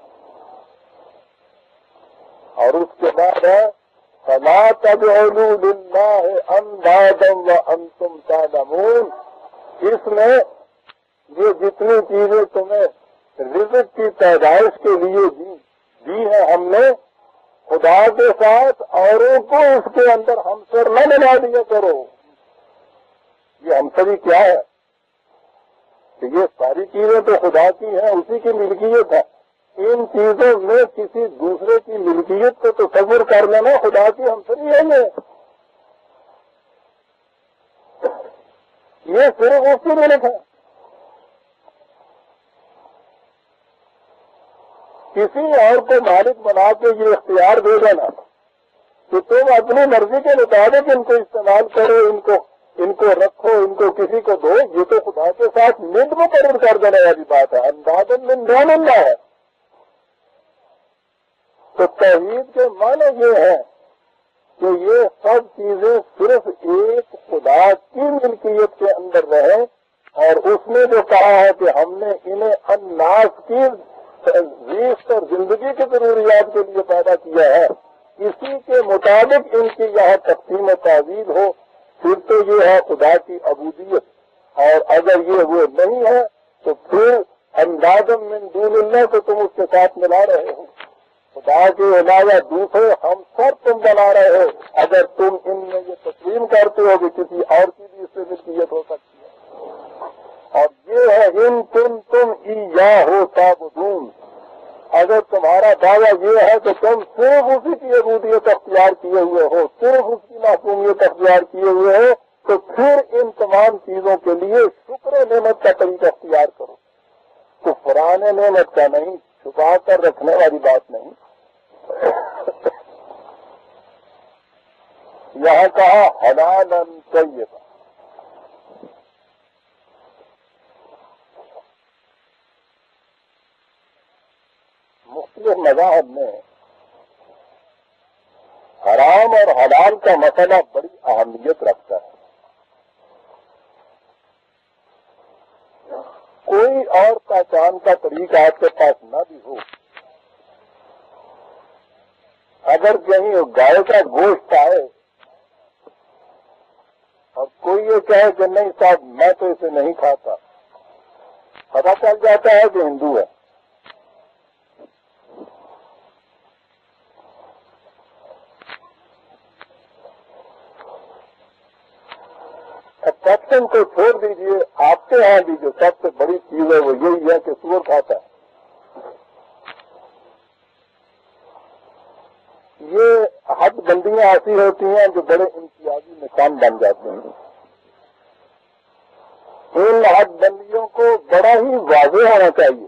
اور اس کے بعد ہے فَلَا تَجْعَلُوا لِلَّهِ أَنْدَادًا وَأَنْتُمْ تَعْلَمُونَ، اس میں یہ جتنی چیزیں تمہیں رزق کی پیدائش کے لیے دی دی ہیں ہم نے، خدا کے ساتھ اوروں کو اس کے اندر ہمسر نہ بنا دیا کرو۔ یہ ہمسری کیا ہے کہ یہ ساری چیزیں تو خدا کی ہیں، اسی کی ملکیت ہے، ان چیزوں میں کسی دوسرے کی ملکیت کو تصور کر لینا خدا کی ہمسری ہے۔ یہ یہ صرف اس کی ملک ہے، کسی اور کو مالک بنا کے یہ اختیار دے دینا کہ تم اپنی مرضی کے مطابق ان کو استعمال کرو، ان کو ان کو رکھو، ان کو کسی کو دو، یہ تو خدا کے ساتھ مد مقرر کر دینے والی بات ہے، انداز من دون اللہ ہے۔ تو توحید کے معنی یہ ہے کہ یہ سب چیزیں صرف ایک خدا کی ملکیت کے اندر رہیں، اور اس نے جو کہا ہے کہ ہم نے انہیں الناس کی زیست اور زندگی کی ضروریات کے لیے پیدا کیا ہے، اسی کے مطابق ان کی یہاں تقسیم و تعویل ہو، پھر تو یہ ہے خدا کی عبودیت۔ اور اگر یہ وہ نہیں ہے تو پھر اندازم من دون اللہ کو تم اس کے ساتھ ملا رہے ہو، خدا کے علاوہ دوسرے ہم سب تم بنا رہے ہو۔ اگر تم ان میں یہ تسلیم کرتے ہو کہ کسی اور کی بھی اس سے ملکیت ہو سکتی ہے، اور یہ ہے ان تم تم ایاہ تعبدون، اگر تمہارا دعویٰ یہ ہے کہ تم صرف اسی کی عبودیت اختیار کیے ہوئے ہو، صرف اس کی محکومیت اختیار کیے ہوئے ہو، تو پھر ان تمام چیزوں کے لیے شکر نعمت کا طریقہ اختیار کرو، کفران نعمت کا نہیں، چھپا کر رکھنے والی بات نہیں۔ یہاں کہا حلالا طیبا، مختلف مذاہب میں حرام اور حلال کا مسئلہ بڑی اہمیت رکھتا ہے۔ کوئی اور پہچان کا طریقہ آپ کے پاس نہ بھی ہو، اگر کہیں گائے کا گوشت آئے اور کوئی یہ کہے کہ نہیں صاحب میں تو اسے نہیں کھاتا، پتہ چل جاتا ہے کہ ہندو ہے۔ ایکسپشن کو چھوڑ دیجئے، آپ کے یہاں بھی جو سب سے بڑی چیز ہے وہ یہی ہے کہ سور کھاتا ہے۔ یہ حد بندیاں ایسی ہوتی ہیں جو بڑے امتیازی نشان بن جاتے ہیں۔ ان حد بندیوں کو بڑا ہی واضح ہونا چاہیے،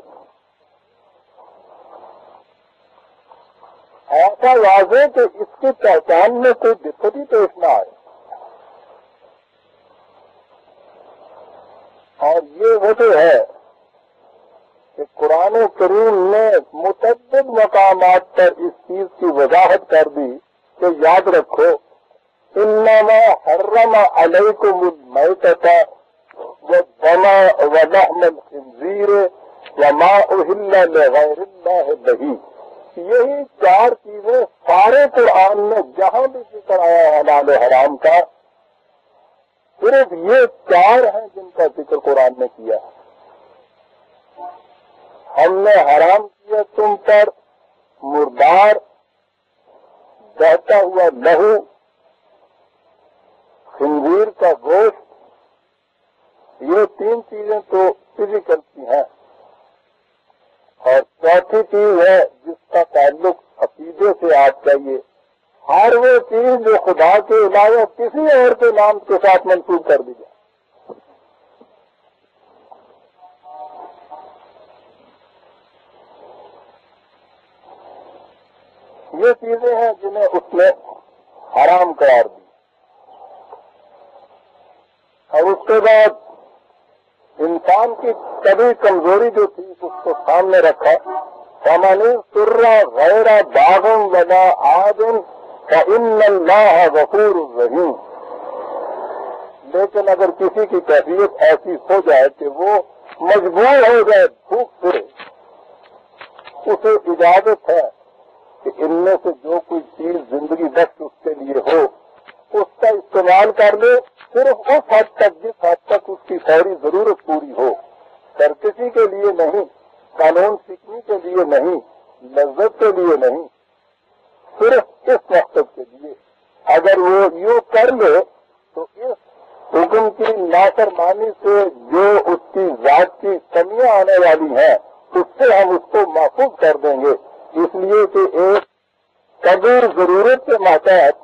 ایسا واضح کہ اس کی پہچان میں کوئی دقت ہی پیش نہ آئے۔ اور یہ وجہ ہے کہ قرآن کریم نے متعدد مقامات پر اس چیز کی وضاحت کر دی کہ یاد رکھو انما حرم علیکم المیتۃ والدم ولحم الخنزیر وما اہل لغیر اللہ بہ، یہی چار چیزیں سارے قرآن میں جہاں بھی ذکر آیا ہے حلال و حرام کا، صرف یہ چار ہیں جن کا ذکر قرآن نے کیا ہے. ہم نے حرام کیا تم پر مردار، بہتا ہوا لہو، خنزیر کا گوشت. یہ تین چیزیں تو فزیکل کی ہیں، اور چوتھی چیز ہے جس کا تعلق عقیدے سے آپ چاہیے، ہر وہ چیز جو خدا کے علاوہ کسی اور کے نام کے ساتھ منسوخ کر دی جائے. یہ چیزیں ہیں جنہیں اس نے حرام قرار دی. اور اس کے بعد انسان کی کبھی کمزوری جو تھی اس کو سامنے رکھا. سامانی سرا غیر باغم ولا آدم فإن اللہ غفور الرحیم. لیکن اگر کسی کی کیفیت ایسی ہو جائے کہ وہ مجبور ہو جائے بھوک سے، اسے اجازت ہے کہ ان میں سے جو کوئی چیز زندگی بخش اس کے لیے ہو اس کا استعمال کر لے، صرف اس حد تک جس حد تک اس کی فوری ضرورت پوری ہو. سرکشی کے لیے نہیں، قانون سیکھنے کے لیے نہیں، لذت کے لیے نہیں، صرف اس مقصد کے لیے. اگر وہ یوں کر لے تو اس حکم کی نافرمانی سے جو اس کی ذات کی کمیاں آنے والی ہیں اس سے ہم اس کو محفوظ کر دیں گے. اس لیے کہ ایک قدر ضرورت کے ماتحت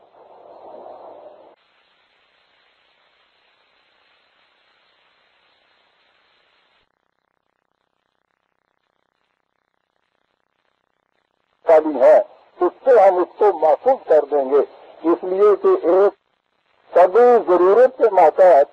والی ہے اس سے ہم اس کو محفوظ کر دیں گے. اس لیے کہ ایک قدر ضرورت کے ماتحت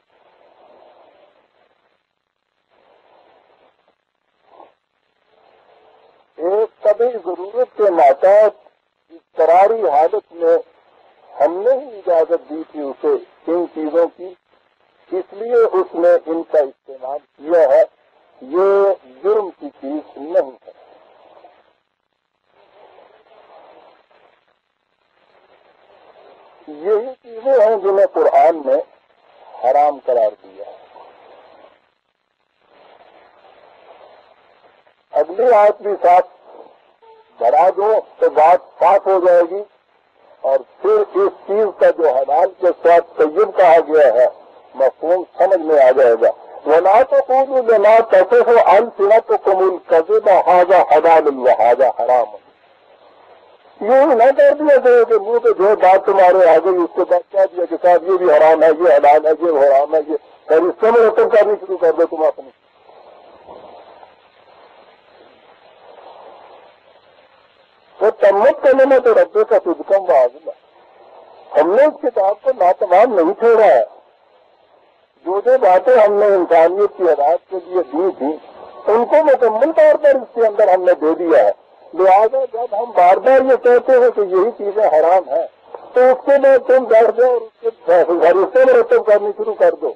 ایک کبھی ضرورت کے ماتحت اضطراری حالت میں ہم نے ہی اجازت دی تھی اسے ان چیزوں کی، اس لیے اس نے ان کا استعمال کیا ہے. یہ جرم کی چیز نہیں ہے. یہی چیزیں ہیں جنہیں قرآن نے حرام قرار دیا ہے. اگلی آیت بھی ساتھ بڑھا دو تو بات صاف ہو جائے گی، اور پھر اس چیز کا جو حلال کے ساتھ طیب کہا گیا ہے مفہوم سمجھ میں آ جائے گا. وَلَا تَقُولُوا لِمَا تَصِفُ أَلْسِنَتُكُمُ الْكَذِبَ هَذَا حَلَالٌ وَهَذَا حَرَامٌ. یوں نہ کر دیا جائے کہ منہ پہ جو بات تمہارے آ گئی اس کے بعد کہہ دیا کہ صاحب یہ بھی حرام ہے، یہ حلال ہے، یہ حرام ہے، یہ اور اس سے مرتب کرنی شروع کر دو تم اپنی. وہ تمت کرنے میں تو ربے کا صدقم و عزلہ. ہم نے اس کتاب کو ناتمام نہیں چھوڑا ہے. جو جو باتیں ہم نے انسانیت کی ہدایت کے لیے دی تھی ان کو مکمل طور پر اس کے اندر ہم نے دے دیا ہے. لہٰذا جب ہم بار بار یہ کہتے ہیں کہ یہی چیزیں حرام ہیں تو اس کے بعد تم بیٹھ جاؤ اور اس کے رشتے مرتب کرنی شروع کر دو.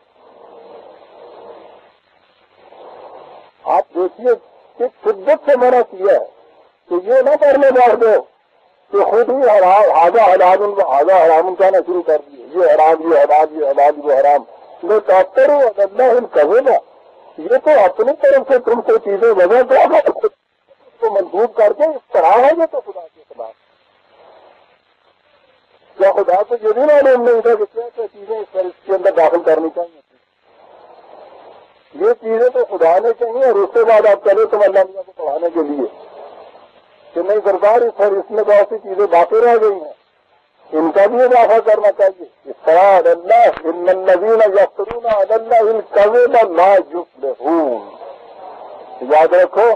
آپ دیکھیے کہ شدت سے منع کیا ہے کہ یہ نہ کرنے بیٹھ دو کہ خود ہی حرام آدھا حلال ان کو آدھا حرام کہنا شروع کر دیے، یہ حرام یہ حلال یہ حلال وہ حرام. میں کہتا ہوں اللہ ان کہے گا یہ تو اپنی طرف سے تم سے چیزیں وجہ کیا کو منسوخ کر کے اس طرح ہے یہ تو خدا کے خلاف. کیا خدا کو یہ بھی معلوم نہیں تھا کہ کیا کیا چیزیں اس پر اس کے اندر داخل کرنی چاہیے؟ یہ چیزیں تو خدا نے چاہیے اور اس کے بعد آپ چلے تم اللہ میاں کو پڑھانے کے لیے کہ نہیں سرکار اس پر اس میں بہت سی چیزیں باقی رہ گئی ہیں، ان کا بھی اضافہ کرنا چاہیے. اس طرح اللہ ان الذین یفترون علی اللہ الکذب لا یفلحون. یاد رکھو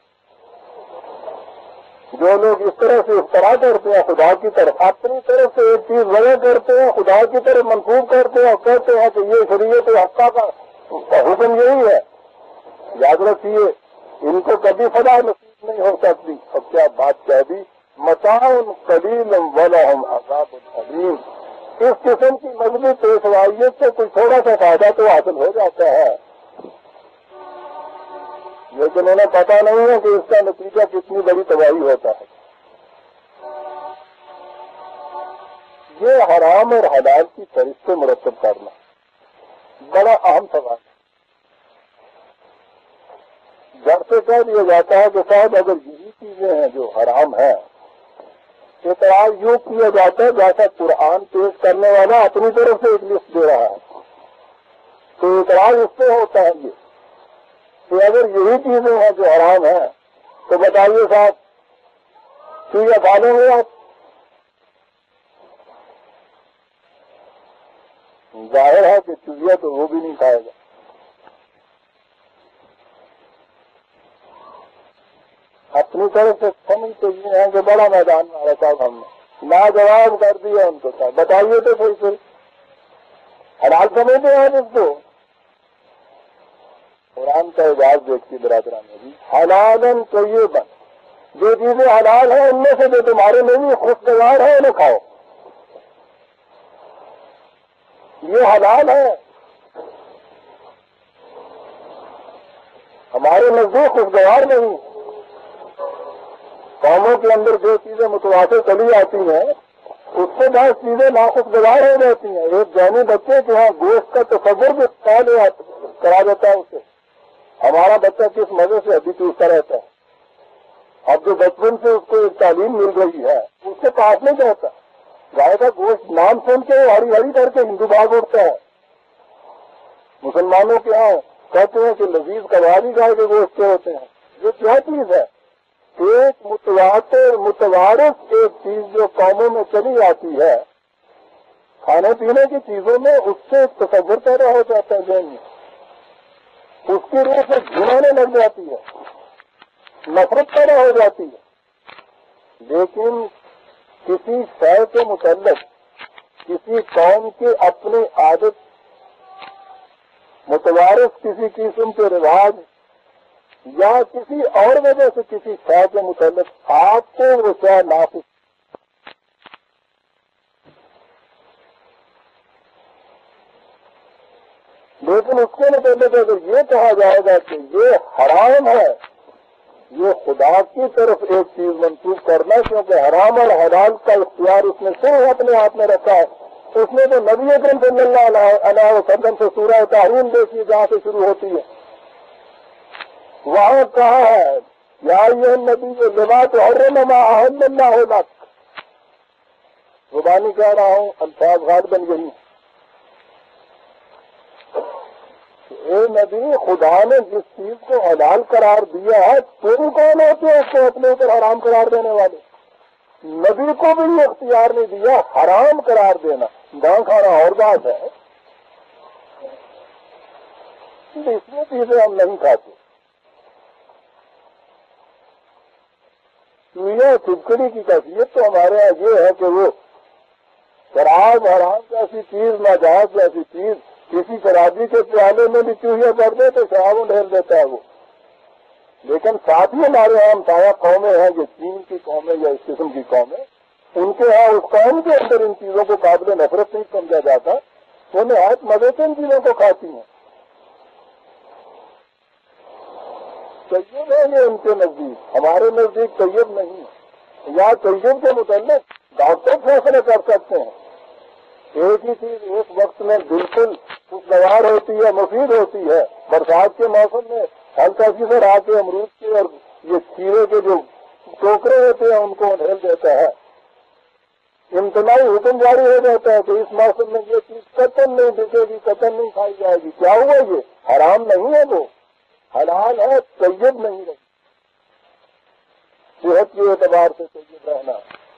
جو لوگ اس طرح سے افترا کرتے ہیں خدا کی طرف، اپنی طرف سے ایک چیز وجہ کرتے ہیں خدا کی طرف منسوخ کرتے ہیں اور کہتے ہیں کہ یہ شریعت حقہ کا حکم یہی ہے، یاد رکھیے ان کو کبھی فلاح نصیب نہیں ہو سکتی. اب کیا بات کہہ دی متاع قلیل ولہم عذاب علیم. اس قسم کی مذہبی پیشوائیت سے کوئی تھوڑا سا فائدہ تو حاصل ہو جاتا ہے، لیکن انہیں پتا نہیں ہے کہ اس کا نتیجہ کتنی بڑی تباہی ہوتا ہے. یہ حرام اور حلال کی فہرست مرتب کرنا بڑا اہم سوال ہے۔ گھر سے کہہ دیا جاتا ہے کہ صاحب اگر یہی چیزیں ہیں جو حرام ہیں، اعتراض یوں کیا جاتا ہے جیسا قرآن پیش کرنے والا اپنی طرف سے ایک لسٹ دے رہا ہے، تو اعتراض اس پہ ہوتا ہے یہ کہ اگر یہی چیزیں ہیں جو حرام ہیں تو بتائیے صاحب چوہیا کھا لیں گے آپ؟ ظاہر ہے کہ چوہیا تو وہ بھی نہیں کھائے گا۔ اپنی طرف سے سمجھتے یہ ہیں کہ بڑا میدان مارا صاحب ہم نے لاجواب کر دیا ان کو، صاحب بتائیے تو صحیح سے حلال سمجھتے ہیں اس کو؟ قرآن کا اعجاز دیکھتی برادران میں بھی، حلالن طیبا، جو چیزیں حلال ہیں ان میں سے جو تمہارے میں بھی خوشگوار ہے انہیں کھاؤ، یہ حلال ہے۔ ہمارے نزدیک خوشگوار نہیں، قوموں کے اندر جو چیزیں متواتر چلی آتی ہیں اس سے دس چیزیں ناخوشگوار ہو جاتی ہیں۔ ایک جانی بچے کے ہاں گوشت کا تصور بھی پہلے کرا دیتا ہے اسے، ہمارا بچہ کس مزے سے ہڈی چوستا رہتا ہے۔ اب جو بچپن سے اس کو ایک تعلیم مل رہی ہے اس سے پاس نہیں جاتا، گائے کا گوشت نام سن کے ہری ہری کر کے ہندو بھاگ اٹھتا ہے۔ مسلمانوں کے ہاں کہتے ہیں کہ لذیذ کباب ہی گائے کے گوشت کے ہوتے ہیں۔ یہ کیا چیز ہے؟ ایک متواتر متوارث ایک چیز جو قوموں میں چلی آتی ہے، کھانے پینے کی چیزوں میں اس سے ایک تصور پیدا ہو جاتا ہے ذہن میں، اس کی روح سے گھنانے لگ جاتی ہے، نفرت پیدا ہو جاتی ہے۔ لیکن کسی شے کے متعلق کسی قوم کے اپنی عادت، متوارث کسی قسم کے رواج یا کسی اور وجہ سے کسی شے کے متعلق آپ کو وہ شے ناخوش، لیکن اس کے متعلق اگر یہ کہا جائے گا کہ یہ حرام ہے، یہ خدا کی طرف ایک چیز منسوخ کرنا، کیونکہ حرام اور حلال کا اختیار اس نے صرف اپنے ہاتھ میں رکھا ہے۔ اس نے تو نبی اکرم صلی اللہ علیہ وسلم سے سورہ تحریم دیکھی جہاں سے شروع ہوتی ہے، وہاں کہا ہے یا یہ نبی لما تحرم ما احل اللہ لک، زبانی کہہ رہا ہوں، الفاظ غالباً یہی، اے نبی خدا نے جس چیز کو حلال قرار دیا ہے تم کون ہوتے ہیں اس کو اپنے اوپر حرام قرار دینے والے؟ نبی کو بھی یہ اختیار نہیں دیا حرام قرار دینا، گاں کھانا اور بات ہے، اس میں چیزیں ہم نہیں کھاتے۔ چوہیا چھپکڑی کی کیفیت تو ہمارے یہاں یہ ہے کہ وہ شراب حرام جیسی چیز، ناجائز جیسی چیز کسی شرابی کے پیالے میں بھی چوہیا کر دے تو شراب ڈھیر دیتا ہے وہ۔ لیکن ساتھ ہی ہمارے یہاں ہمسایہ قومیں ہیں، جو چین کی قومیں یا اس قسم کی قومیں، ان کے یہاں اس قوم کے اندر ان چیزوں کو قابل نفرت نہیں سمجھا جاتا، وہ نہایت مزے سے ان چیزوں کو کھاتی ہیں۔ طیب ہے یہ ان کے نزدیک، ہمارے نزدیک طیب نہیں ہے۔ یا طیب کے متعلق ڈاکٹر فیصلے کر سکتے ہیں، ایک ہی چیز ایک وقت میں بالکل خوشگوار ہوتی ہے، مفید ہوتی ہے، برسات کے موسم میں ہلکا سی سے آ کے امرود کے اور یہ کھیرے کے جو ٹوکرے ہوتے ہیں ان کو ڈھیل دیتا ہے، امتناعی حکم جاری ہو جاتا ہے کہ اس موسم میں یہ چیز قطن نہیں بکے گی، قطن نہیں کھائی جائے گی۔ کیا ہوا؟ یہ حرام نہیں ہے، وہ حلال ہے، طیب نہیں رہی۔ صحت کے اعتبار سے طیب رہنا،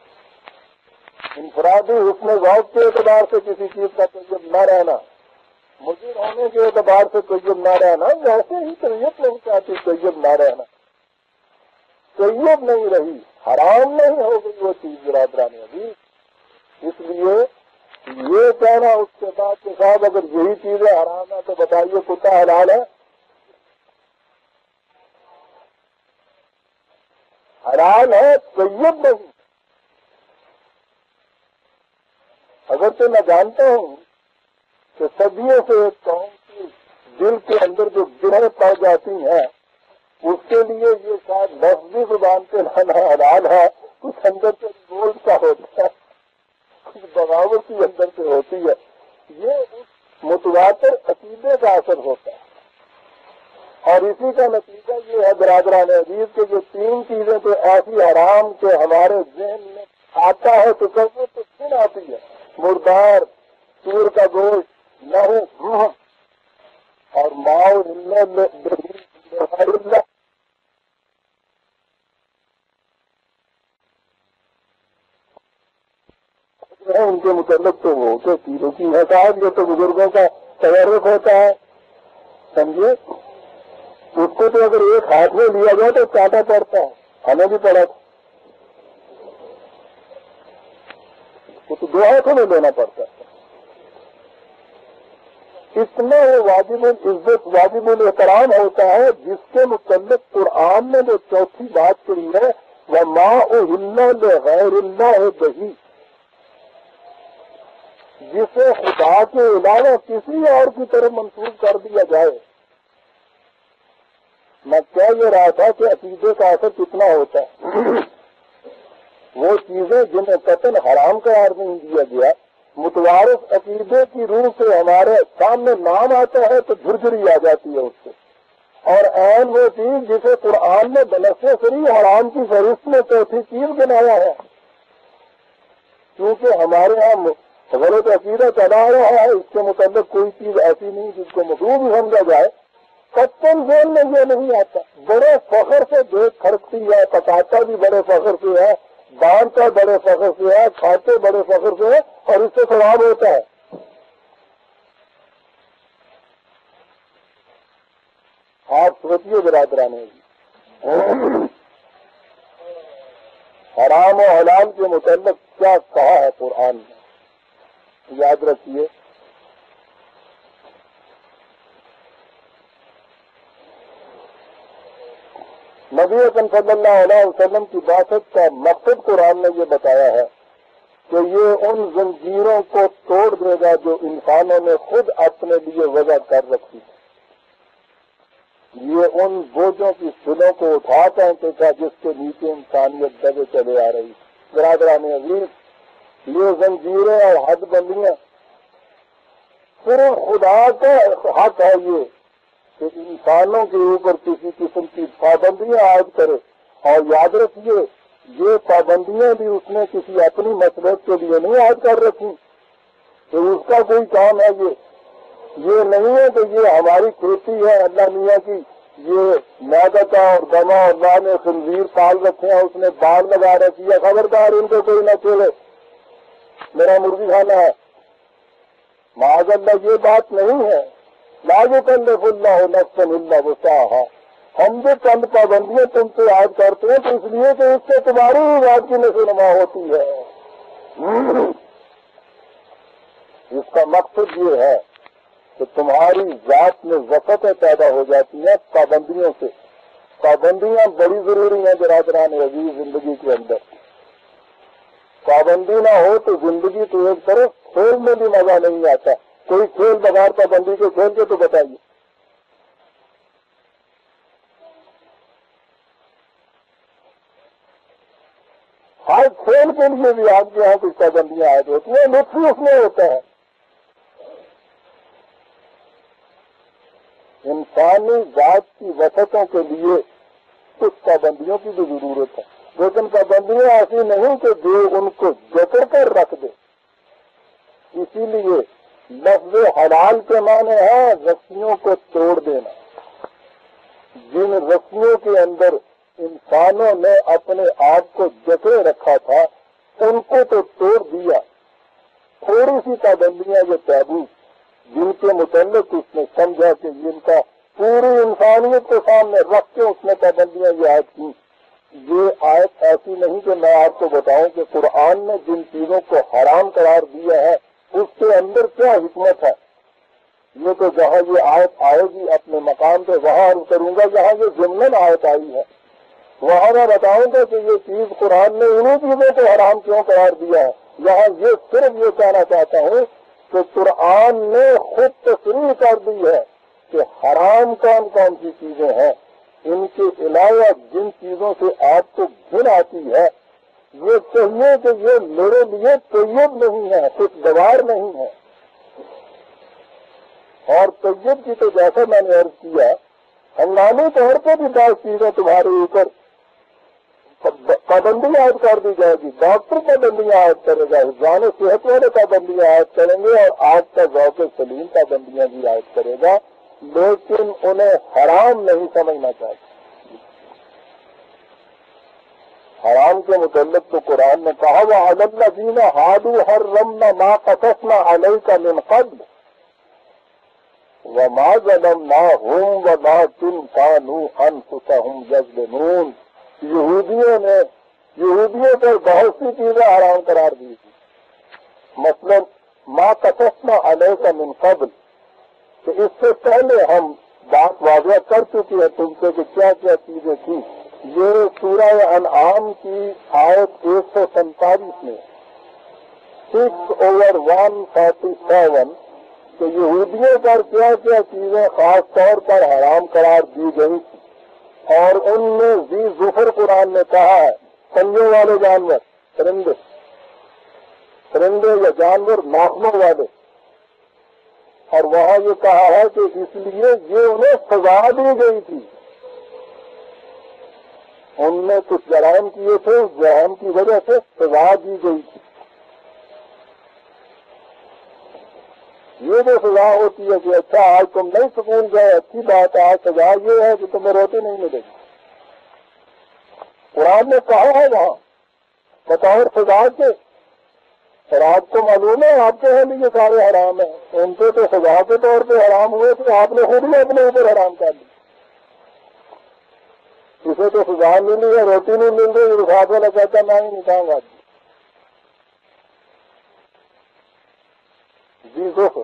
انفرادی حسن ذوق کے اعتبار سے کسی چیز کا طیب نہ رہنا، مجھے ہونے کے اعتبار سے طیب نہ رہنا، ویسے ہی طیب نہیں چاہتی طیب نہ رہنا، طیب نہیں رہی، حرام نہیں ہو گئی وہ چیز برادران ابھی۔ اس لیے یہ کہنا اس کے بعد کے ساتھ اگر یہی چیزیں حرام ہے تو بتائیے کتا حلال ہے؟ حلال ہے، طیب نہیں۔ اگرچہ میں جانتا ہوں کہ صدیوں سے ایک قوم کی دل کے اندر جو گرہیں پڑ جاتی ہیں اس کے لیے یہ شاید لفظی زبان پہ لانا حلال ہے، کچھ اندر سے بول کا ہوتا ہے، بغاوت کی اندر سے ہوتی ہے، یہ متواتر عقیدے کا اثر ہوتا ہے۔ اور اسی کا نتیجہ یہ ہے برادران عزیز کہ جو تین چیزیں تو ایسی حرام کہ ہمارے ذہن میں آتا ہے تو کبھی تو سن آتی ہے، مردار، سور کا گوشت، لہو اور ماؤ اللہ، ان کے متعلق تو وہ تو چیزوں کی ہے صاحب، یہ تو بزرگوں کا تجرب ہوتا ہے، سمجھے؟ اس کو تو اگر ایک ہاتھ میں لیا جائے تو کاٹا پڑتا ہے، ہمیں بھی پڑا تھا، وہ تو دو ہاتھوں میں لینا پڑتا ہے۔ اتنا وہ واجب العزت واجب الاحترام ہوتا ہے جس کے متعلق قرآن نے جو چوتھی بات کہی ہے وَمَا أُهِلَّ لِغَيْرِ اللَّهِ بِهِ، جسے خدا کے علاوہ کسی اور کی طرف منسوخ کر دیا جائے۔ میں کہہ یہ رہا تھا کہ عقیدے کا اثر کتنا ہوتا ہے۔ وہ چیزیں جنہیں قطعاً حرام قرار نہیں دیا گیا، متوارث عقیدے کی روح سے ہمارے سامنے نام آتا ہے تو جھرجھری آ جاتی ہے اس سے، اور عین وہ چیز جسے قرآن نے بنفس سری حرام کی فہرست میں چوتھی چیز بنایا ہے، کیونکہ ہمارے یہاں غلط عقیدہ چلا رہا ہے، اس کے متعلق کوئی چیز ایسی نہیں جس کو مطلوب ہی سمجھا جائے، قطعاً ذہن میں یہ نہیں آتا۔ بڑے فخر سے دیکھ کھڑکتی ہے، پکاتا بھی بڑے فخر سے ہے، باندھتا بڑے فخر سے ہے، کھاتے بڑے فخر سے ہے، اور اس سے ثواب ہوتا ہے۔ آپ سوچیے برادران جی، حرام و حلال کے متعلق کیا کہا ہے قرآن نے، یاد رکھیے۔ نبی اکرم صلی اللہ علیہ وسلم کی باتت کا مقصد قرآن نے یہ بتایا ہے کہ یہ ان زنجیروں کو توڑ دے گا جو انسانوں نے خود اپنے لیے وضع کر رکھی ہے، یہ ان بوجھوں کی سلوں کو اٹھا پہنچے گا جس کے نیچے انسانیت دبے چلے آ رہی۔ برادران عزیز، یہ زنجیریں اور حد بندیاں صرف خدا کا حق ہے یہ کہ انسانوں کے اوپر کسی قسم کی پابندیاں عائد کرے، اور یاد رکھیے یہ پابندیاں بھی اس نے کسی اپنی مصلحت کے لیے نہیں عائد کر رکھی کہ اس کا کوئی کام ہے، یہ یہ نہیں ہے کہ یہ ہماری کھیتی ہے اللہ میاں کی، یہ میدتا اور دما اور اللہ نے خنزیر پال رکھے ہیں، اس نے باڑ لگا رکھی ہے، خبردار ان کو کوئی نہ چھوڑے، میرا مرغی خانہ ہے، معاذ اللہ یہ بات نہیں ہے۔ لا یکلف اللہ نفسا الا وسعہا، ہم جو چند پابندیاں تم سے عائد کرتے ہیں تو اس لیے کہ اس سے تمہاری ہی ذات کی نشو نما ہوتی ہے۔ اس کا مقصد یہ ہے کہ تمہاری ذات میں وقتیں پیدا ہو جاتی ہیں پابندیوں سے۔ پابندیاں بڑی ضروری ہیں برادران عزیز زندگی کے اندر، پابندی نہ ہو تو زندگی تو ایک طرف کھیل میں بھی مزہ نہیں آتا، کوئی کھیل بغیر پابندی کے کھیل کے تو بتائیے۔ ہر کھیل کے لیے بھی آپ کے یہاں کچھ پابندیاں عائد ہوتی ہیں، لطف اس میں ہوتا ہے۔ انسانی ذات کی وسعتوں کے لیے کچھ پابندیوں کی بھی ضرورت ہے، لیکن پابندیاں ایسی نہیں کہ جو ان کو جکڑ کر رکھ دے۔ اسی لیے لفظ حلال کے معنی ہے رسیوں کو توڑ دینا۔ جن رسیوں کے اندر انسانوں نے اپنے آپ کو جکڑے رکھا تھا ان کو تو توڑ دیا۔ تھوڑی سی پابندیاں جو تابو جن کے متعلق اس نے سمجھا کہ جن کا پوری انسانیت کے سامنے رکھ کے اس نے پابندیاں یہ عائد کی۔ یہ آیت ایسی نہیں کہ میں آپ کو بتاؤں کہ قرآن نے جن چیزوں کو حرام قرار دیا ہے اس کے اندر کیا حکمت ہے، یہ تو جہاں یہ آیت آئے گی اپنے مقام پہ وہاں عرض کروں گا، جہاں یہ ضمن آیت آئی ہے وہاں میں بتاؤں گا کہ یہ چیز قرآن نے انہیں چیزوں کو حرام کیوں قرار دیا ہے۔ یہاں یہ صرف یہ کہنا چاہتا ہوں کہ قرآن نے خود تصریح کر دی ہے کہ حرام کون کون سی چیزیں ہیں، ان کے علاوہ جن چیزوں سے آپ کو گھن آتی ہے یہ چاہیے کہ یہ میرے لیے طیب نہیں ہے، خوشگوار نہیں ہے. اور طیب کی تو جیسا میں نے عرض کیا، ہنگامی طور پہ بھی بعض چیزیں تمہارے اوپر پابندیاں عائد کر دی جائے گی. ڈاکٹر پابندیاں عائد کرے گا، حفظان صحت والے پابندیاں عائد کریں گے، اور آج کا ذوق سلیم پابندیاں بھی عائد کرے گا، لیکن انہیں حرام نہیں سمجھنا چاہیے. حرام کے متعلق تو قرآن نے کہا وَعَلَى الَّذِينَ هَادُوا حَرَّمْنَا مَا قَصَصْنَا عَلَيْكَ مِنْ قَبْلُ وَمَا ظَلَمْنَاهُمْ وَلَٰكِنْ كَانُوا أَنفُسَهُمْ يَظْلِمُونَ. یہودیوں نے یہودیوں پر بہت سی چیزیں حرام قرار دی تھی. مثلا ما قصصنا علیک من قبل، کہ اس سے پہلے ہم بات واضح کر چکے ہیں تم سے کہ کیا کیا چیزیں تھیں. یہ سورہ انعام کی آیت ایک سو سینتالیس میں six over one forty seven کہ یہودیوں پر کیا کیا چیزیں خاص طور پر حرام قرار دی گئی تھی. اور ان میں ذی ظفر قرآن نے کہا ہے پنجوں والے جانور، پرندے پرندے یا جانور ناخنوں والے. اور وہاں یہ کہا ہے کہ اس لیے یہ انہیں سزا دی گئی تھی. ان نے کچھ جرائم کیے تھے، اس جرائم کی وجہ سے سزا دی گئی تھی. یہ جو سزا ہوتی ہے کہ اچھا آج تم نہیں سکون گئے، اچھی بات ہے، آج سزا یہ ہے کہ تمہیں روٹی نہیں ملے گی. قرآن نے کہا ہے وہاں بطور سزا کے. اور آپ کو معلوم ہے آپ کے ہیں بھی یہ سارے حرام ہیں. ان سے تو سزا کے طور پہ حرام ہوئے تھے، آپ نے خود ہی اپنے اوپر حرام کر لی. اسے تو سزا ملی ہے، روٹی نہیں مل رہی، رفاق والا کہتا میں ہی نہیں کھاؤں گا. جی ظفر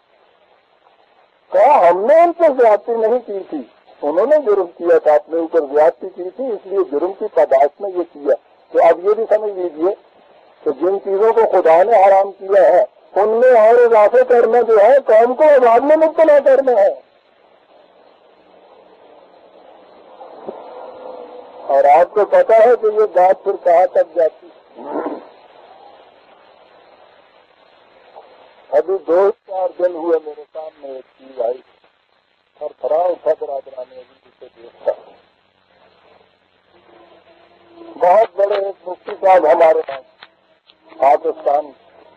کہا ہم نے ان پر زیادتی نہیں کی تھی، انہوں نے جرم کیا تھا، اپنے اوپر زیادتی کی تھی، اس لیے جرم کی پاداش میں یہ کیا. تو اب یہ بھی سمجھ لیجیے کہ جن چیزوں کو خدا نے حرام کیا ہے ان میں اور اضافے کرنا جو ہے قوم کو عذاب میں مبتلا کرنا ہے. اور آپ کو پتا ہے کہ یہ بات پھر کہاں تک جاتی ہے. ابھی دو چار دن ہوئے میرے سامنے ایک چیز آئی، اور تھرا اٹھا برادران ابھی جسے دیکھتا. بہت بڑے ایک مفتی صاحب ہمارے پاس پاکستان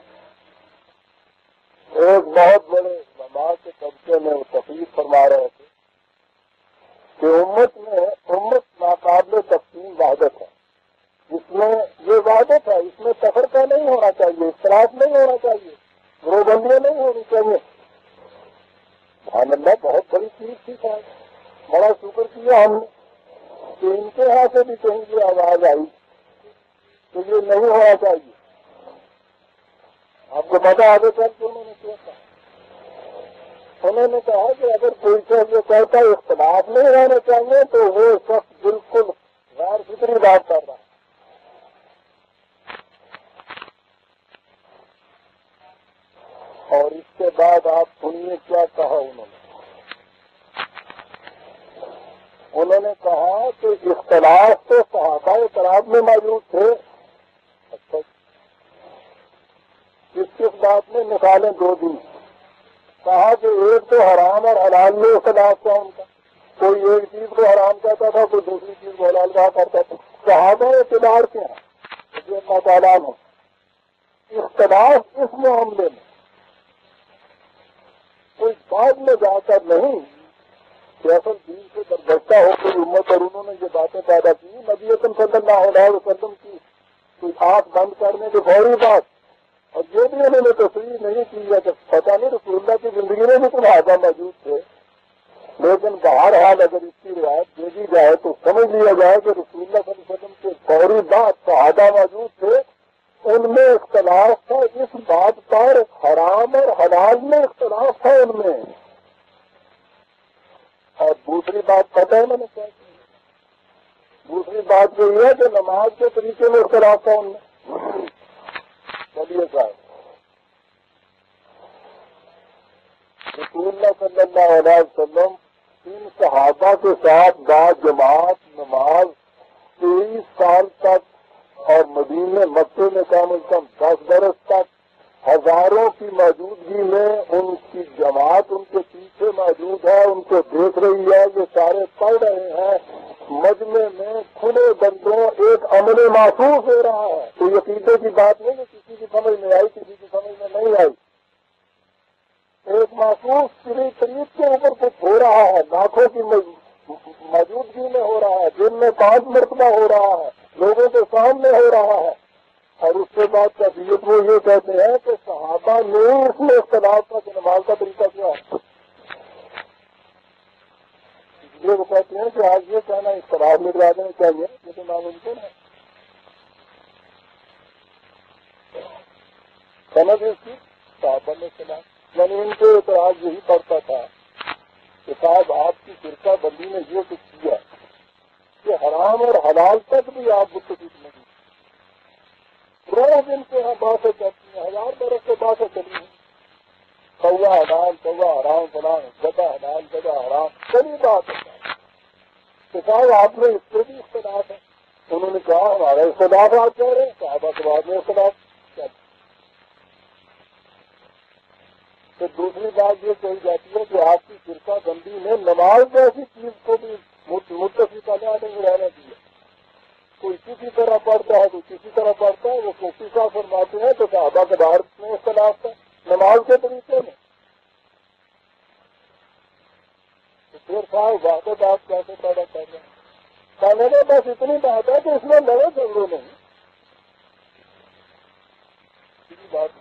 ایک بہت بڑے نماز کے طبقے میں تقریر فرما رہے تھے کہ امت میں امت ناقابل تقسیم وحدت ہے. اس میں یہ وحدت ہے، اس میں تفرقہ نہیں ہونا چاہیے، اختلاف نہیں ہونا چاہیے، گروبندیاں نہیں ہونی چاہیے. سبحان اللہ، بہت بڑی چیز تھی صاحب، بڑا شکر کیا ہم نے کہ ان کے یہاں سے بھی کہیں کی آواز آئی کہ یہ نہیں ہونا چاہیے. آپ کو پتا آگے چل کے انہوں نے کیا کہا؟ انہوں نے کہا کہ اگر کوئی شخص یہ کہتا ہے اختلاف نہیں رہنا چاہیے تو وہ شخص بالکل غیر فطری بات کر رہا ہے. اور اس کے بعد آپ سنیے کیا کہا انہوں نے. انہوں نے کہا کہ اختلاف تو صحابہ کرام میں موجود تھے. اچھا کس کس بات میں مثالیں دو دی. کہا کہ ایک تو حرام اور حلال میں اختلاف تھا ان کا، کوئی ایک چیز کو حرام کہتا تھا، کوئی دوسری چیز کو حلال کہا کرتا تھا. صحابہ اعتبار کے ہیں جو اللہ تعالیٰ نے اختلاف اس معاملے میں کوئی بعد میں جا کر نہیں کہ اصل دین سے برگشتہ ہو کوئی امت اور انہوں نے یہ باتیں پیدا کی. نبی اکرم صلی اللہ علیہ وسلم کی کوئی آنکھ بند کرنے کی فوری بات، اور یہ بھی انہوں نے تصریح نہیں کی ہے کہ پتہ نہیں رسول اللہ کی زندگی میں بھی صحابہ موجود تھے. لیکن بہرحال اگر اس کی روایت دے دی جائے تو سمجھ لیا جائے کہ رسول اللہ صلی اللہ علیہ وسلم کے فوری بعد صحابہ موجود تھے، ان میں اختلاف تھا اس بات پر، حرام اور حلال میں اختلاف تھا ان میں. اور دوسری بات پتہ ہے میں نے کیا کی؟ دوسری بات یہ ہے کہ نماز کے طریقے میں اختلاف تھا ان میں. چلیے صاحب، رسول اللہ صلی اللہ علیہ وسلم ان صحابہ کے ساتھ با جماعت نماز تیئیس سال تک اور مدینے مکے میں کم از کم دس برس تک ہزاروں کی موجودگی میں ان کی جماعت ان کے پیچھے موجود ہے، ان کو دیکھ رہی ہے، یہ سارے پڑھ رہے ہیں، مجمع میں کھلے بندوں ایک عمل محسوس ہو رہا ہے. تو عقیدے کی بات نہیں کہ کسی کی سمجھ میں آئی کسی کی سمجھ میں نہیں آئی، ایک محسوس پوری طریق کے اوپر کچھ ہو رہا ہے، لاکھوں کی موجودگی میں ہو رہا ہے، دن میں پانچ مرتبہ ہو رہا ہے، لوگوں کے سامنے ہو رہا ہے. اور اس کے بعد طبیعت وہ یہ کہتے ہیں کہ صحابہ نے اس میں اختلاف کا نماز کا طریقہ کیا ہے. یہ وہ کہتے ہیں کہ آج یہ کہنا اختلاف میں لا دینا چاہیے، یہ تو ناممکن ہے. سمجھ اس کی صحابہ میں اختلاف، یعنی ان کے اعتراض یہی پڑتا تھا کہ صاحب آپ کی فرقہ بندی نے یہ کچھ کیا کہ حرام اور حلال تک بھی آپ متفق نہیں. روز ان کے یہاں باتیں کرتی ہیں، ہزار برس سے باتیں چلی ہیں، کوا حلال کوا حرام فلاں گدا حلال گدا حرام، چلی بات ہے کہ صاحب آپ نے اس سے بھی اختلاف ہے. انہوں نے کہا ہمارا اختلاف آپ کہہ رہے ہیں، صحابہ کے بعد میں اختلاف. تو دوسری بات یہ کہی جاتی ہے کہ آپ کی فرقہ بندی نے نماز جیسی چیز کو بھی متفقانہ نہیں رہنا دیا. کوئی کسی طرح پڑھتا ہے کوئی کسی طرح پڑھتا ہے. وہ کوفی صاحب فرماتے ہیں تو صحابہ کے بار میں اختلاف تھا نماز کے طریقے میں. تو پھر صاحب واقع آپ کیسے پیدا کر رہے ہیں؟ کہنے میں بس اتنی بات ہے کہ اس میں لڑے جھگڑے نہیں. کسی بات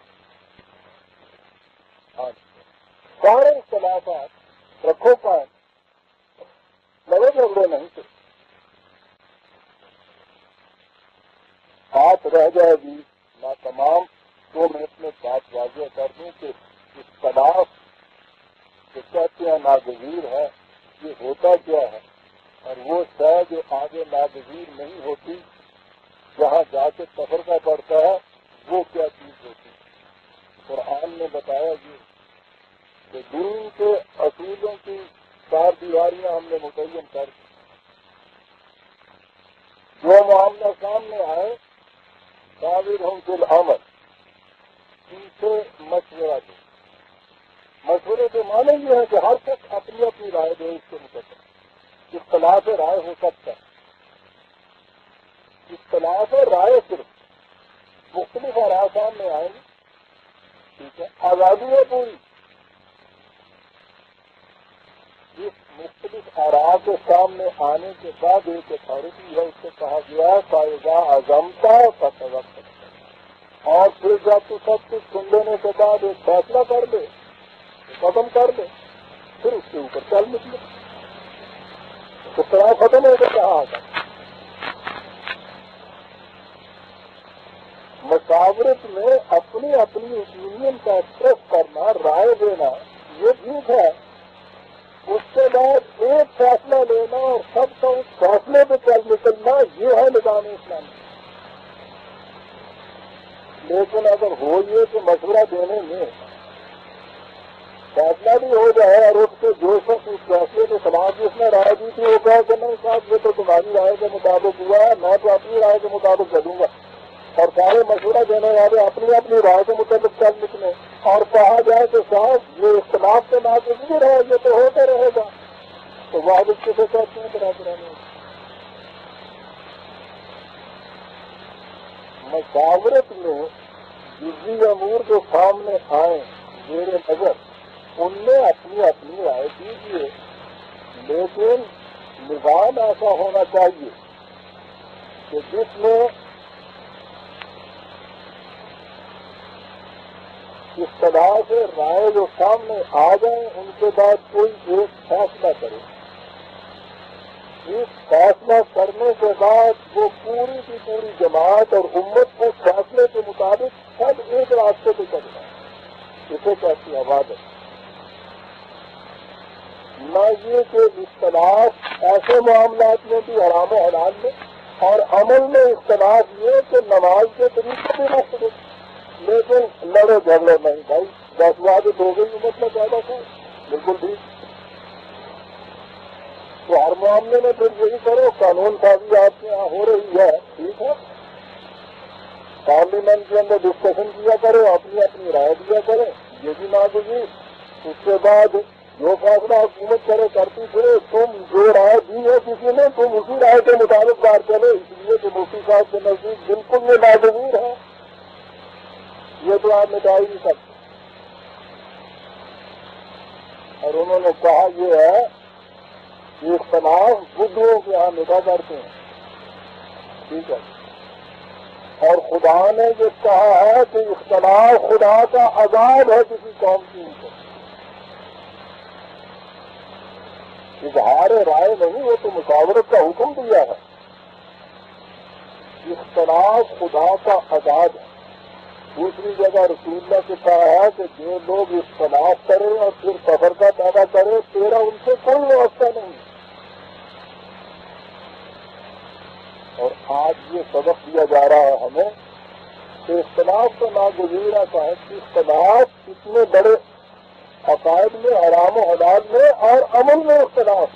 سارے اختلافات رکھو پائے، لڑے جھگڑے نہیں تھے. بات رہ جائے گی میں تمام تو میں اپنے بات واضح کر دوں کہ اختلاف جو کہتے ہیں ناگزیر ہے، یہ ہوتا کیا ہے، اور وہ شے جو آگے ناگزیر نہیں ہوتی جہاں جا کے تفرقہ پڑتا ہے وہ کیا چیز ہوتی ہے. قرآن نے بتایا جی کہ دین کے اصولوں کی چار دیواریاں ہم نے متعین کر دی. جو معاملہ سامنے آئے قابل ہم فی العمل ان سے مشورہ دے. مشورے کے معنی یہ ہے کہ ہر شخص اپنی اپنی رائے دے. اس کے متعلق اختلاف رائے ہو سکتا ہے. اختلاف رائے صرف مختلف آراء سامنے آئیں گے، ٹھیک ہے، آزادی ہے پوری. اس مختلف آراء کے سامنے آنے کے بعد ایک اتھارٹی ہے، اس سے کہا گیا فائدہ عزمتا فتوقع، اور پھر جب تو سب کچھ سن لینے کے بعد ایک فیصلہ کر دے، ختم کر دے، پھر اس کے اوپر چل نکلے. تو طرح ختم ہو کے کہا آتا. مشاورت میں اپنی اپنی اوپینین کا ایکسپریس کرنا، رائے دینا، یہ ٹھیک ہے. اس کے بعد ایک فیصلہ لینا اور سب کا اس فیصلے پہ چل نکلنا، یہ ہے نظام اسلامی. لیکن اگر ہو یہ کہ مشورہ دینے میں فیصلہ بھی ہو جائے اور اس کے جو شخص اس فیصلے کے خلاف جس نے رائے دی تھی وہ کہا کہ نہیں صاحب یہ تو تمہاری رائے کے مطابق ہوا ہے، میں تو اپنی رائے کے مطابق چلوں گا، اور سارے مشورہ دینے والے اپنی اپنی رائے کے مطابق چل نکلے، اور کہا جائے کہ صاحب یہ اختلاف کے ناگزیر ہے، یہ تو ہوتا رہے گا، تو واحد کسے کہتے ہیں برابر نہیں. مشاورت میں جزوی امور جو سامنے آئیں زیر نظر ان میں اپنی اپنی رائے دیجیے، لیکن نظام ایسا ہونا چاہیے کہ جس میں اختلاف رائے جو سامنے آ جائیں ان کے بعد کوئی ایک فیصلہ کرے. اس فیصلہ کرنے کے بعد وہ پوری کی پوری جماعت اور امت کو فیصلے کے مطابق سب ایک راستے پہ چلنا ہے. اسے کہتی عبادت. نہ یہ کہ اختلاف ایسے معاملات میں بھی حرام و حلال میں، اور عمل میں اختلاف یہ کہ نماز کے طریقے بھی مختلف، لیکن لڑے جھگڑے نہیں. بھائی دس واجب ہو گئی مطلب زیادہ تھا، بالکل ٹھیک. تو ہر معاملے میں پھر یہی کرو، قانون سازی آپ کے یہاں ہو رہی ہے، ٹھیک ہے، پارلیمنٹ کے اندر ڈسکشن کیا کرو، اپنی اپنی رائے دیا کرے، یہ بھی ناگزیر۔ اس کے بعد جو فیصلہ حکومت کرے کرتی پھرے، تم جو رائے دی ہے کسی نے تم اسی رائے کے مطابق بات کرو، اس لیے کہ مفتی صاحب کے نزدیک بالکل یہ ناگزیر ہے، یہ تو آپ مٹا ہی نہیں سکتے۔ اور انہوں نے کہا یہ ہے کہ اختلاف بدھوں کے یہاں مٹا کرتے ہیں، ٹھیک ہے۔ اور خدا نے یہ کہا ہے کہ اختلاف خدا کا عذاب ہے کسی قوم کی اوپر، اظہار رائے نہیں، وہ تو مشاورت کا حکم دیا ہے۔ اختلاف خدا کا عذاب ہے۔ دوسری جگہ رسول اللہ سے کہا ہے کہ جو لوگ اختلاف کریں اور پھر تفرقہ پیدا کرے تیرا ان سے کوئی واسطہ نہیں۔ اور آج یہ سبق دیا جا رہا ہے ہمیں کہ اختلاف کا ناگزیر ہے، اختلاف اتنے بڑے عقائد میں، حرام و حلال میں اور عمل میں اختلاف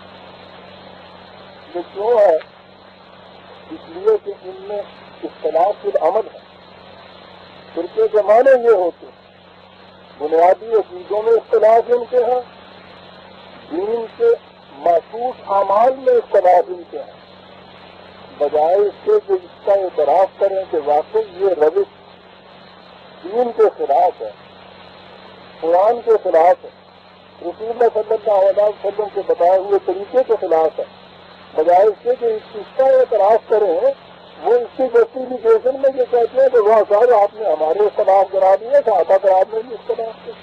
یہ کیوں ہے؟ اس لیے کہ ان میں اختلاف فی العمل ہے۔ فرقے کے معنی یہ ہوتے بنیادی عقیدوں میں اختلاف ان کے ہیں، دین کے محسوس اعمال میں اختلاف ان کے ہیں، بجائے اس کے کہ اس کا اعتراف کریں کہ واقعی یہ روش دین کے خلاف ہے، قرآن کے خلاف ہے، رسول اللہ صلی اللہ علیہ وسلم کے بتائے ہوئے طریقے کے خلاف ہے، بجائے اس کے کہ اس کا اعتراف کریں وہ اس کی جسٹیفیکیشن میں یہ کہتے ہیں کہ وہ صاحب آپ نے ہمارے اختلاف کرا دیے، صحابہ کرام نے بھی اختلاف کیا۔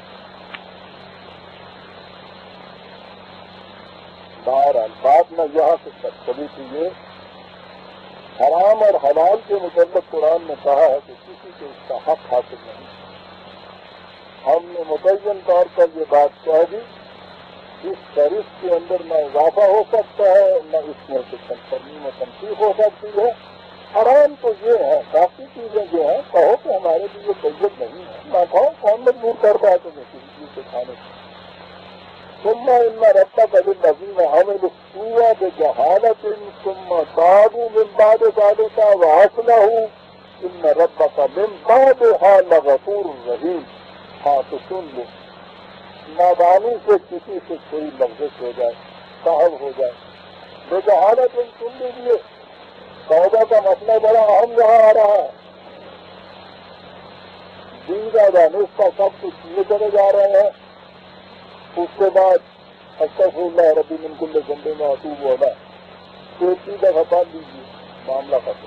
بہرحال بات میں یہاں سے چلی تھی، یہ حرام اور حلال کے متعلق قرآن نے کہا ہے کہ کسی کو اس کا حق حاصل نہیں۔ ہم نے متعین طور پر یہ بات کہہ دی، اس فہرست کے اندر نہ اضافہ ہو سکتا ہے نہ اس میں سے ترمیم و تنقید ہو سکتی ہے۔ حرام تو یہ ہے، باقی چیزیں جو ہیں کہو کہ ہمارے لیے طیب نہیں ہے، نہ کہو کون مجبور کرتا ہے تمہیں کسی چیز سے کھانے سے۔ ثم ان ربک للذین عملوا السوء بجہالۃ ثم تابوا من بعد ذلک واصلحوا ان ربک من بعدها لغفور رحیم۔ ہاں تو سن لو، نادانی سے کسی سے کوئی لفظ ہو جائے، صاحب ہو جائے، بجہالت سن لیجیے، توبہ کا مسئلہ بڑا اہم یہاں آ رہا ہے۔ دیدہ دانش کا سب کچھ یہ چلے جا رہے ہیں، اس کے بعد استغفر اللہ ربی من کل ذنب و اتوب الیہ، ایک ہی دفعہ پڑھ لیجیے، معاملہ ختم۔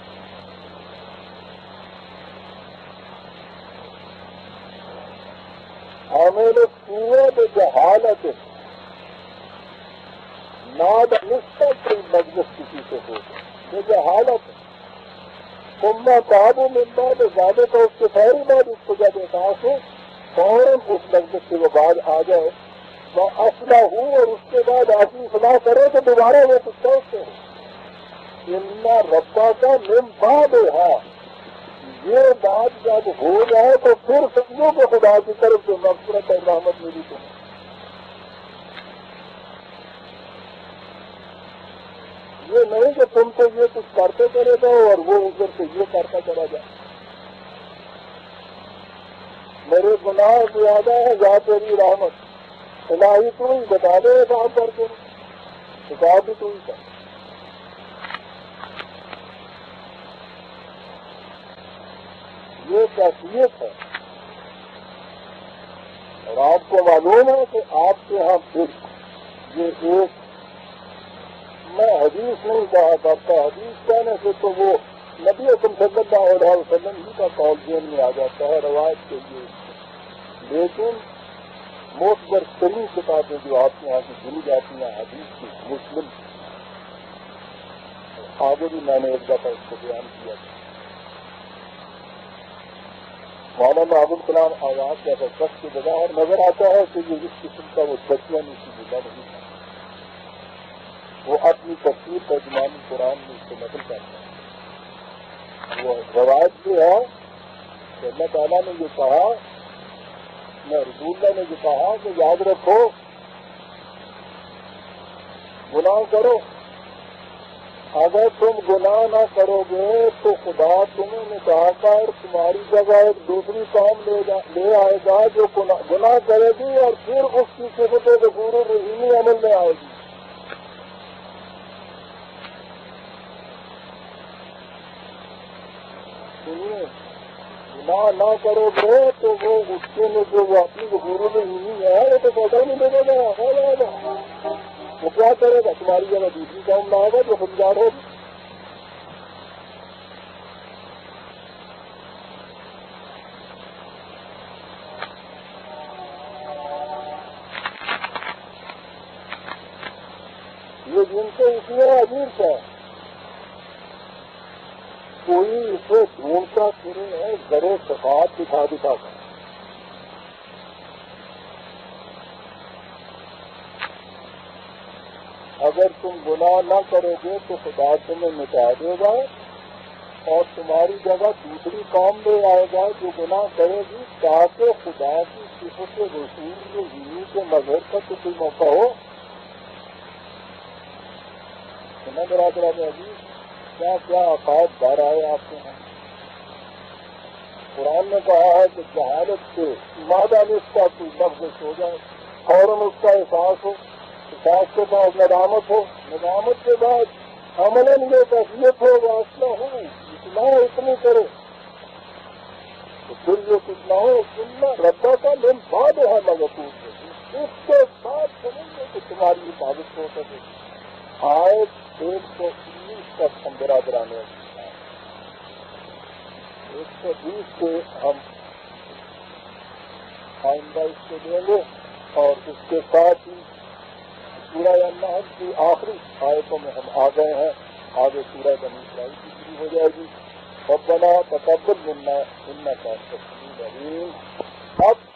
عامل السوء بجہالت، نادانستہ کوئی مجلس کسی سے ہو بجہالت، ثم تابوا من بعد ذلک، اس کے فوری بعد اس کو جب احساس ہو فوراً اس مجلس سے وہ بعد آ جائے، وہ اصلاح ہو اور اس کے بعد آدمی اصلاح کرے تو دوبارہ وہ کچھ سوچتے ہیں۔ ان ربا کا من بعدہا، یہ بات جب ہو جائے تو پھر سمجھو کہ خدا کی طرف سے مغفرت اور رحمت ملی تمہیں۔ یہ نہیں کہ تم تو یہ کچھ کرتے چلے جاؤ اور وہ ادھر سے یہ کرتا چلا جائے۔ میرے گناہ زیادہ ہے یا تیری رحمت، الہی تو ہی بتا دے حساب کر کے، حساب بھی تو ہی کر۔ یہ کیفیت ہے، اور آپ کو معلوم ہے کہ آپ کے ہاں پھر یہ ایک، میں حدیث نہیں کہا کرتا، حدیث کہنے سے تو وہ نبی اکرم صلی اللہ علیہ وسلم ہی کا قول ذہن میں آ جاتا ہے روایت کے لیے، لیکن معتبر ترین کتابیں جو آپ کے یہاں کی سنی جاتی ہیں حدیث کی، مسلم، آگے بھی میں نے ایک دفعہ اس کو بیان کیا تھا۔ مولانا ابوالکلام آزاد جیسا شخص کی بظاہر نظر آتا ہے کہ یہ اس قسم کا وہ بچیاں نیچی بلا نہیں تھا، وہ اپنی تفسیر ترجمانی قرآن میں اس کو نقل کرتا ہے۔ وہ روایت یہ ہے کہ اللہ تعالیٰ نے یہ کہا، میں رسول اللہ نے یہ کہا کہ یاد رکھو گناہ کرو، اگر تم گناہ نہ کرو گے تو خدا تمہیں نکاح کر تمہاری جگہ ایک دوسری قوم لے جا لے آئے گا جو گناہ کرے گی اور پھر اس کی صفت غفور الرحیم عمل میں آئے گی. سنیے، گناہ نہ کرو گے تو وہ اس کے میں جو وہ اپنی غفور الرحیم ہے وہ تو پیدا نہیں دے گا. وہ کیا کرے گا؟ تمہاری جگہ دوسری قوم لائے گا جو خوددار ہوگی. یہ جن سے اس لیے عجیب ہے، کوئی اسے ڈھونڈتا پھرے ہے گرے صفات دکھا دکھا کر. اگر تم گناہ نہ کرو گے تو خدا تمہیں مٹا دے گا اور تمہاری جگہ دوسری قوم لے آئے گا جو گناہ کرے گی، تاکہ خدا کی صفت رسول زمین کے مذہب کا تو کوئی موقع ہو. سنا برادرہ میں ابھی کیا کیا عقائد بار آئے آپ کے یہاں. قرآن نے کہا ہے کہ جہالت سے مادہ میں اس کا کوئی لفظ ہو جائے، فوراً اس کا احساس ہو، احساس کے بعد ندامت ہو، ندامت کے بعد عملاً یہ کیفیت ہو، واسطہ ہو، اتنا اتنی کرے تو پھر یہ کچھ نہ ہو. سننا ربا کا من بعد ہے مغفور ہے، اس کے ساتھ سمجھے کہ تمہاری حفاظت ہو سکے. آئے ایک سو انیس تک ہم برادرانے ایک سو بیس سے ہم آئندہ اس کو دیں گے اور اس کے ساتھ ہی سورہ النحل کی آخری آیتوں میں ہم آ گئے ہیں. آگے سورہ بنی اسرائیل کی شروع ہو جائے گی. ربنا تقبل منا انک انت السمیع العلیم. اب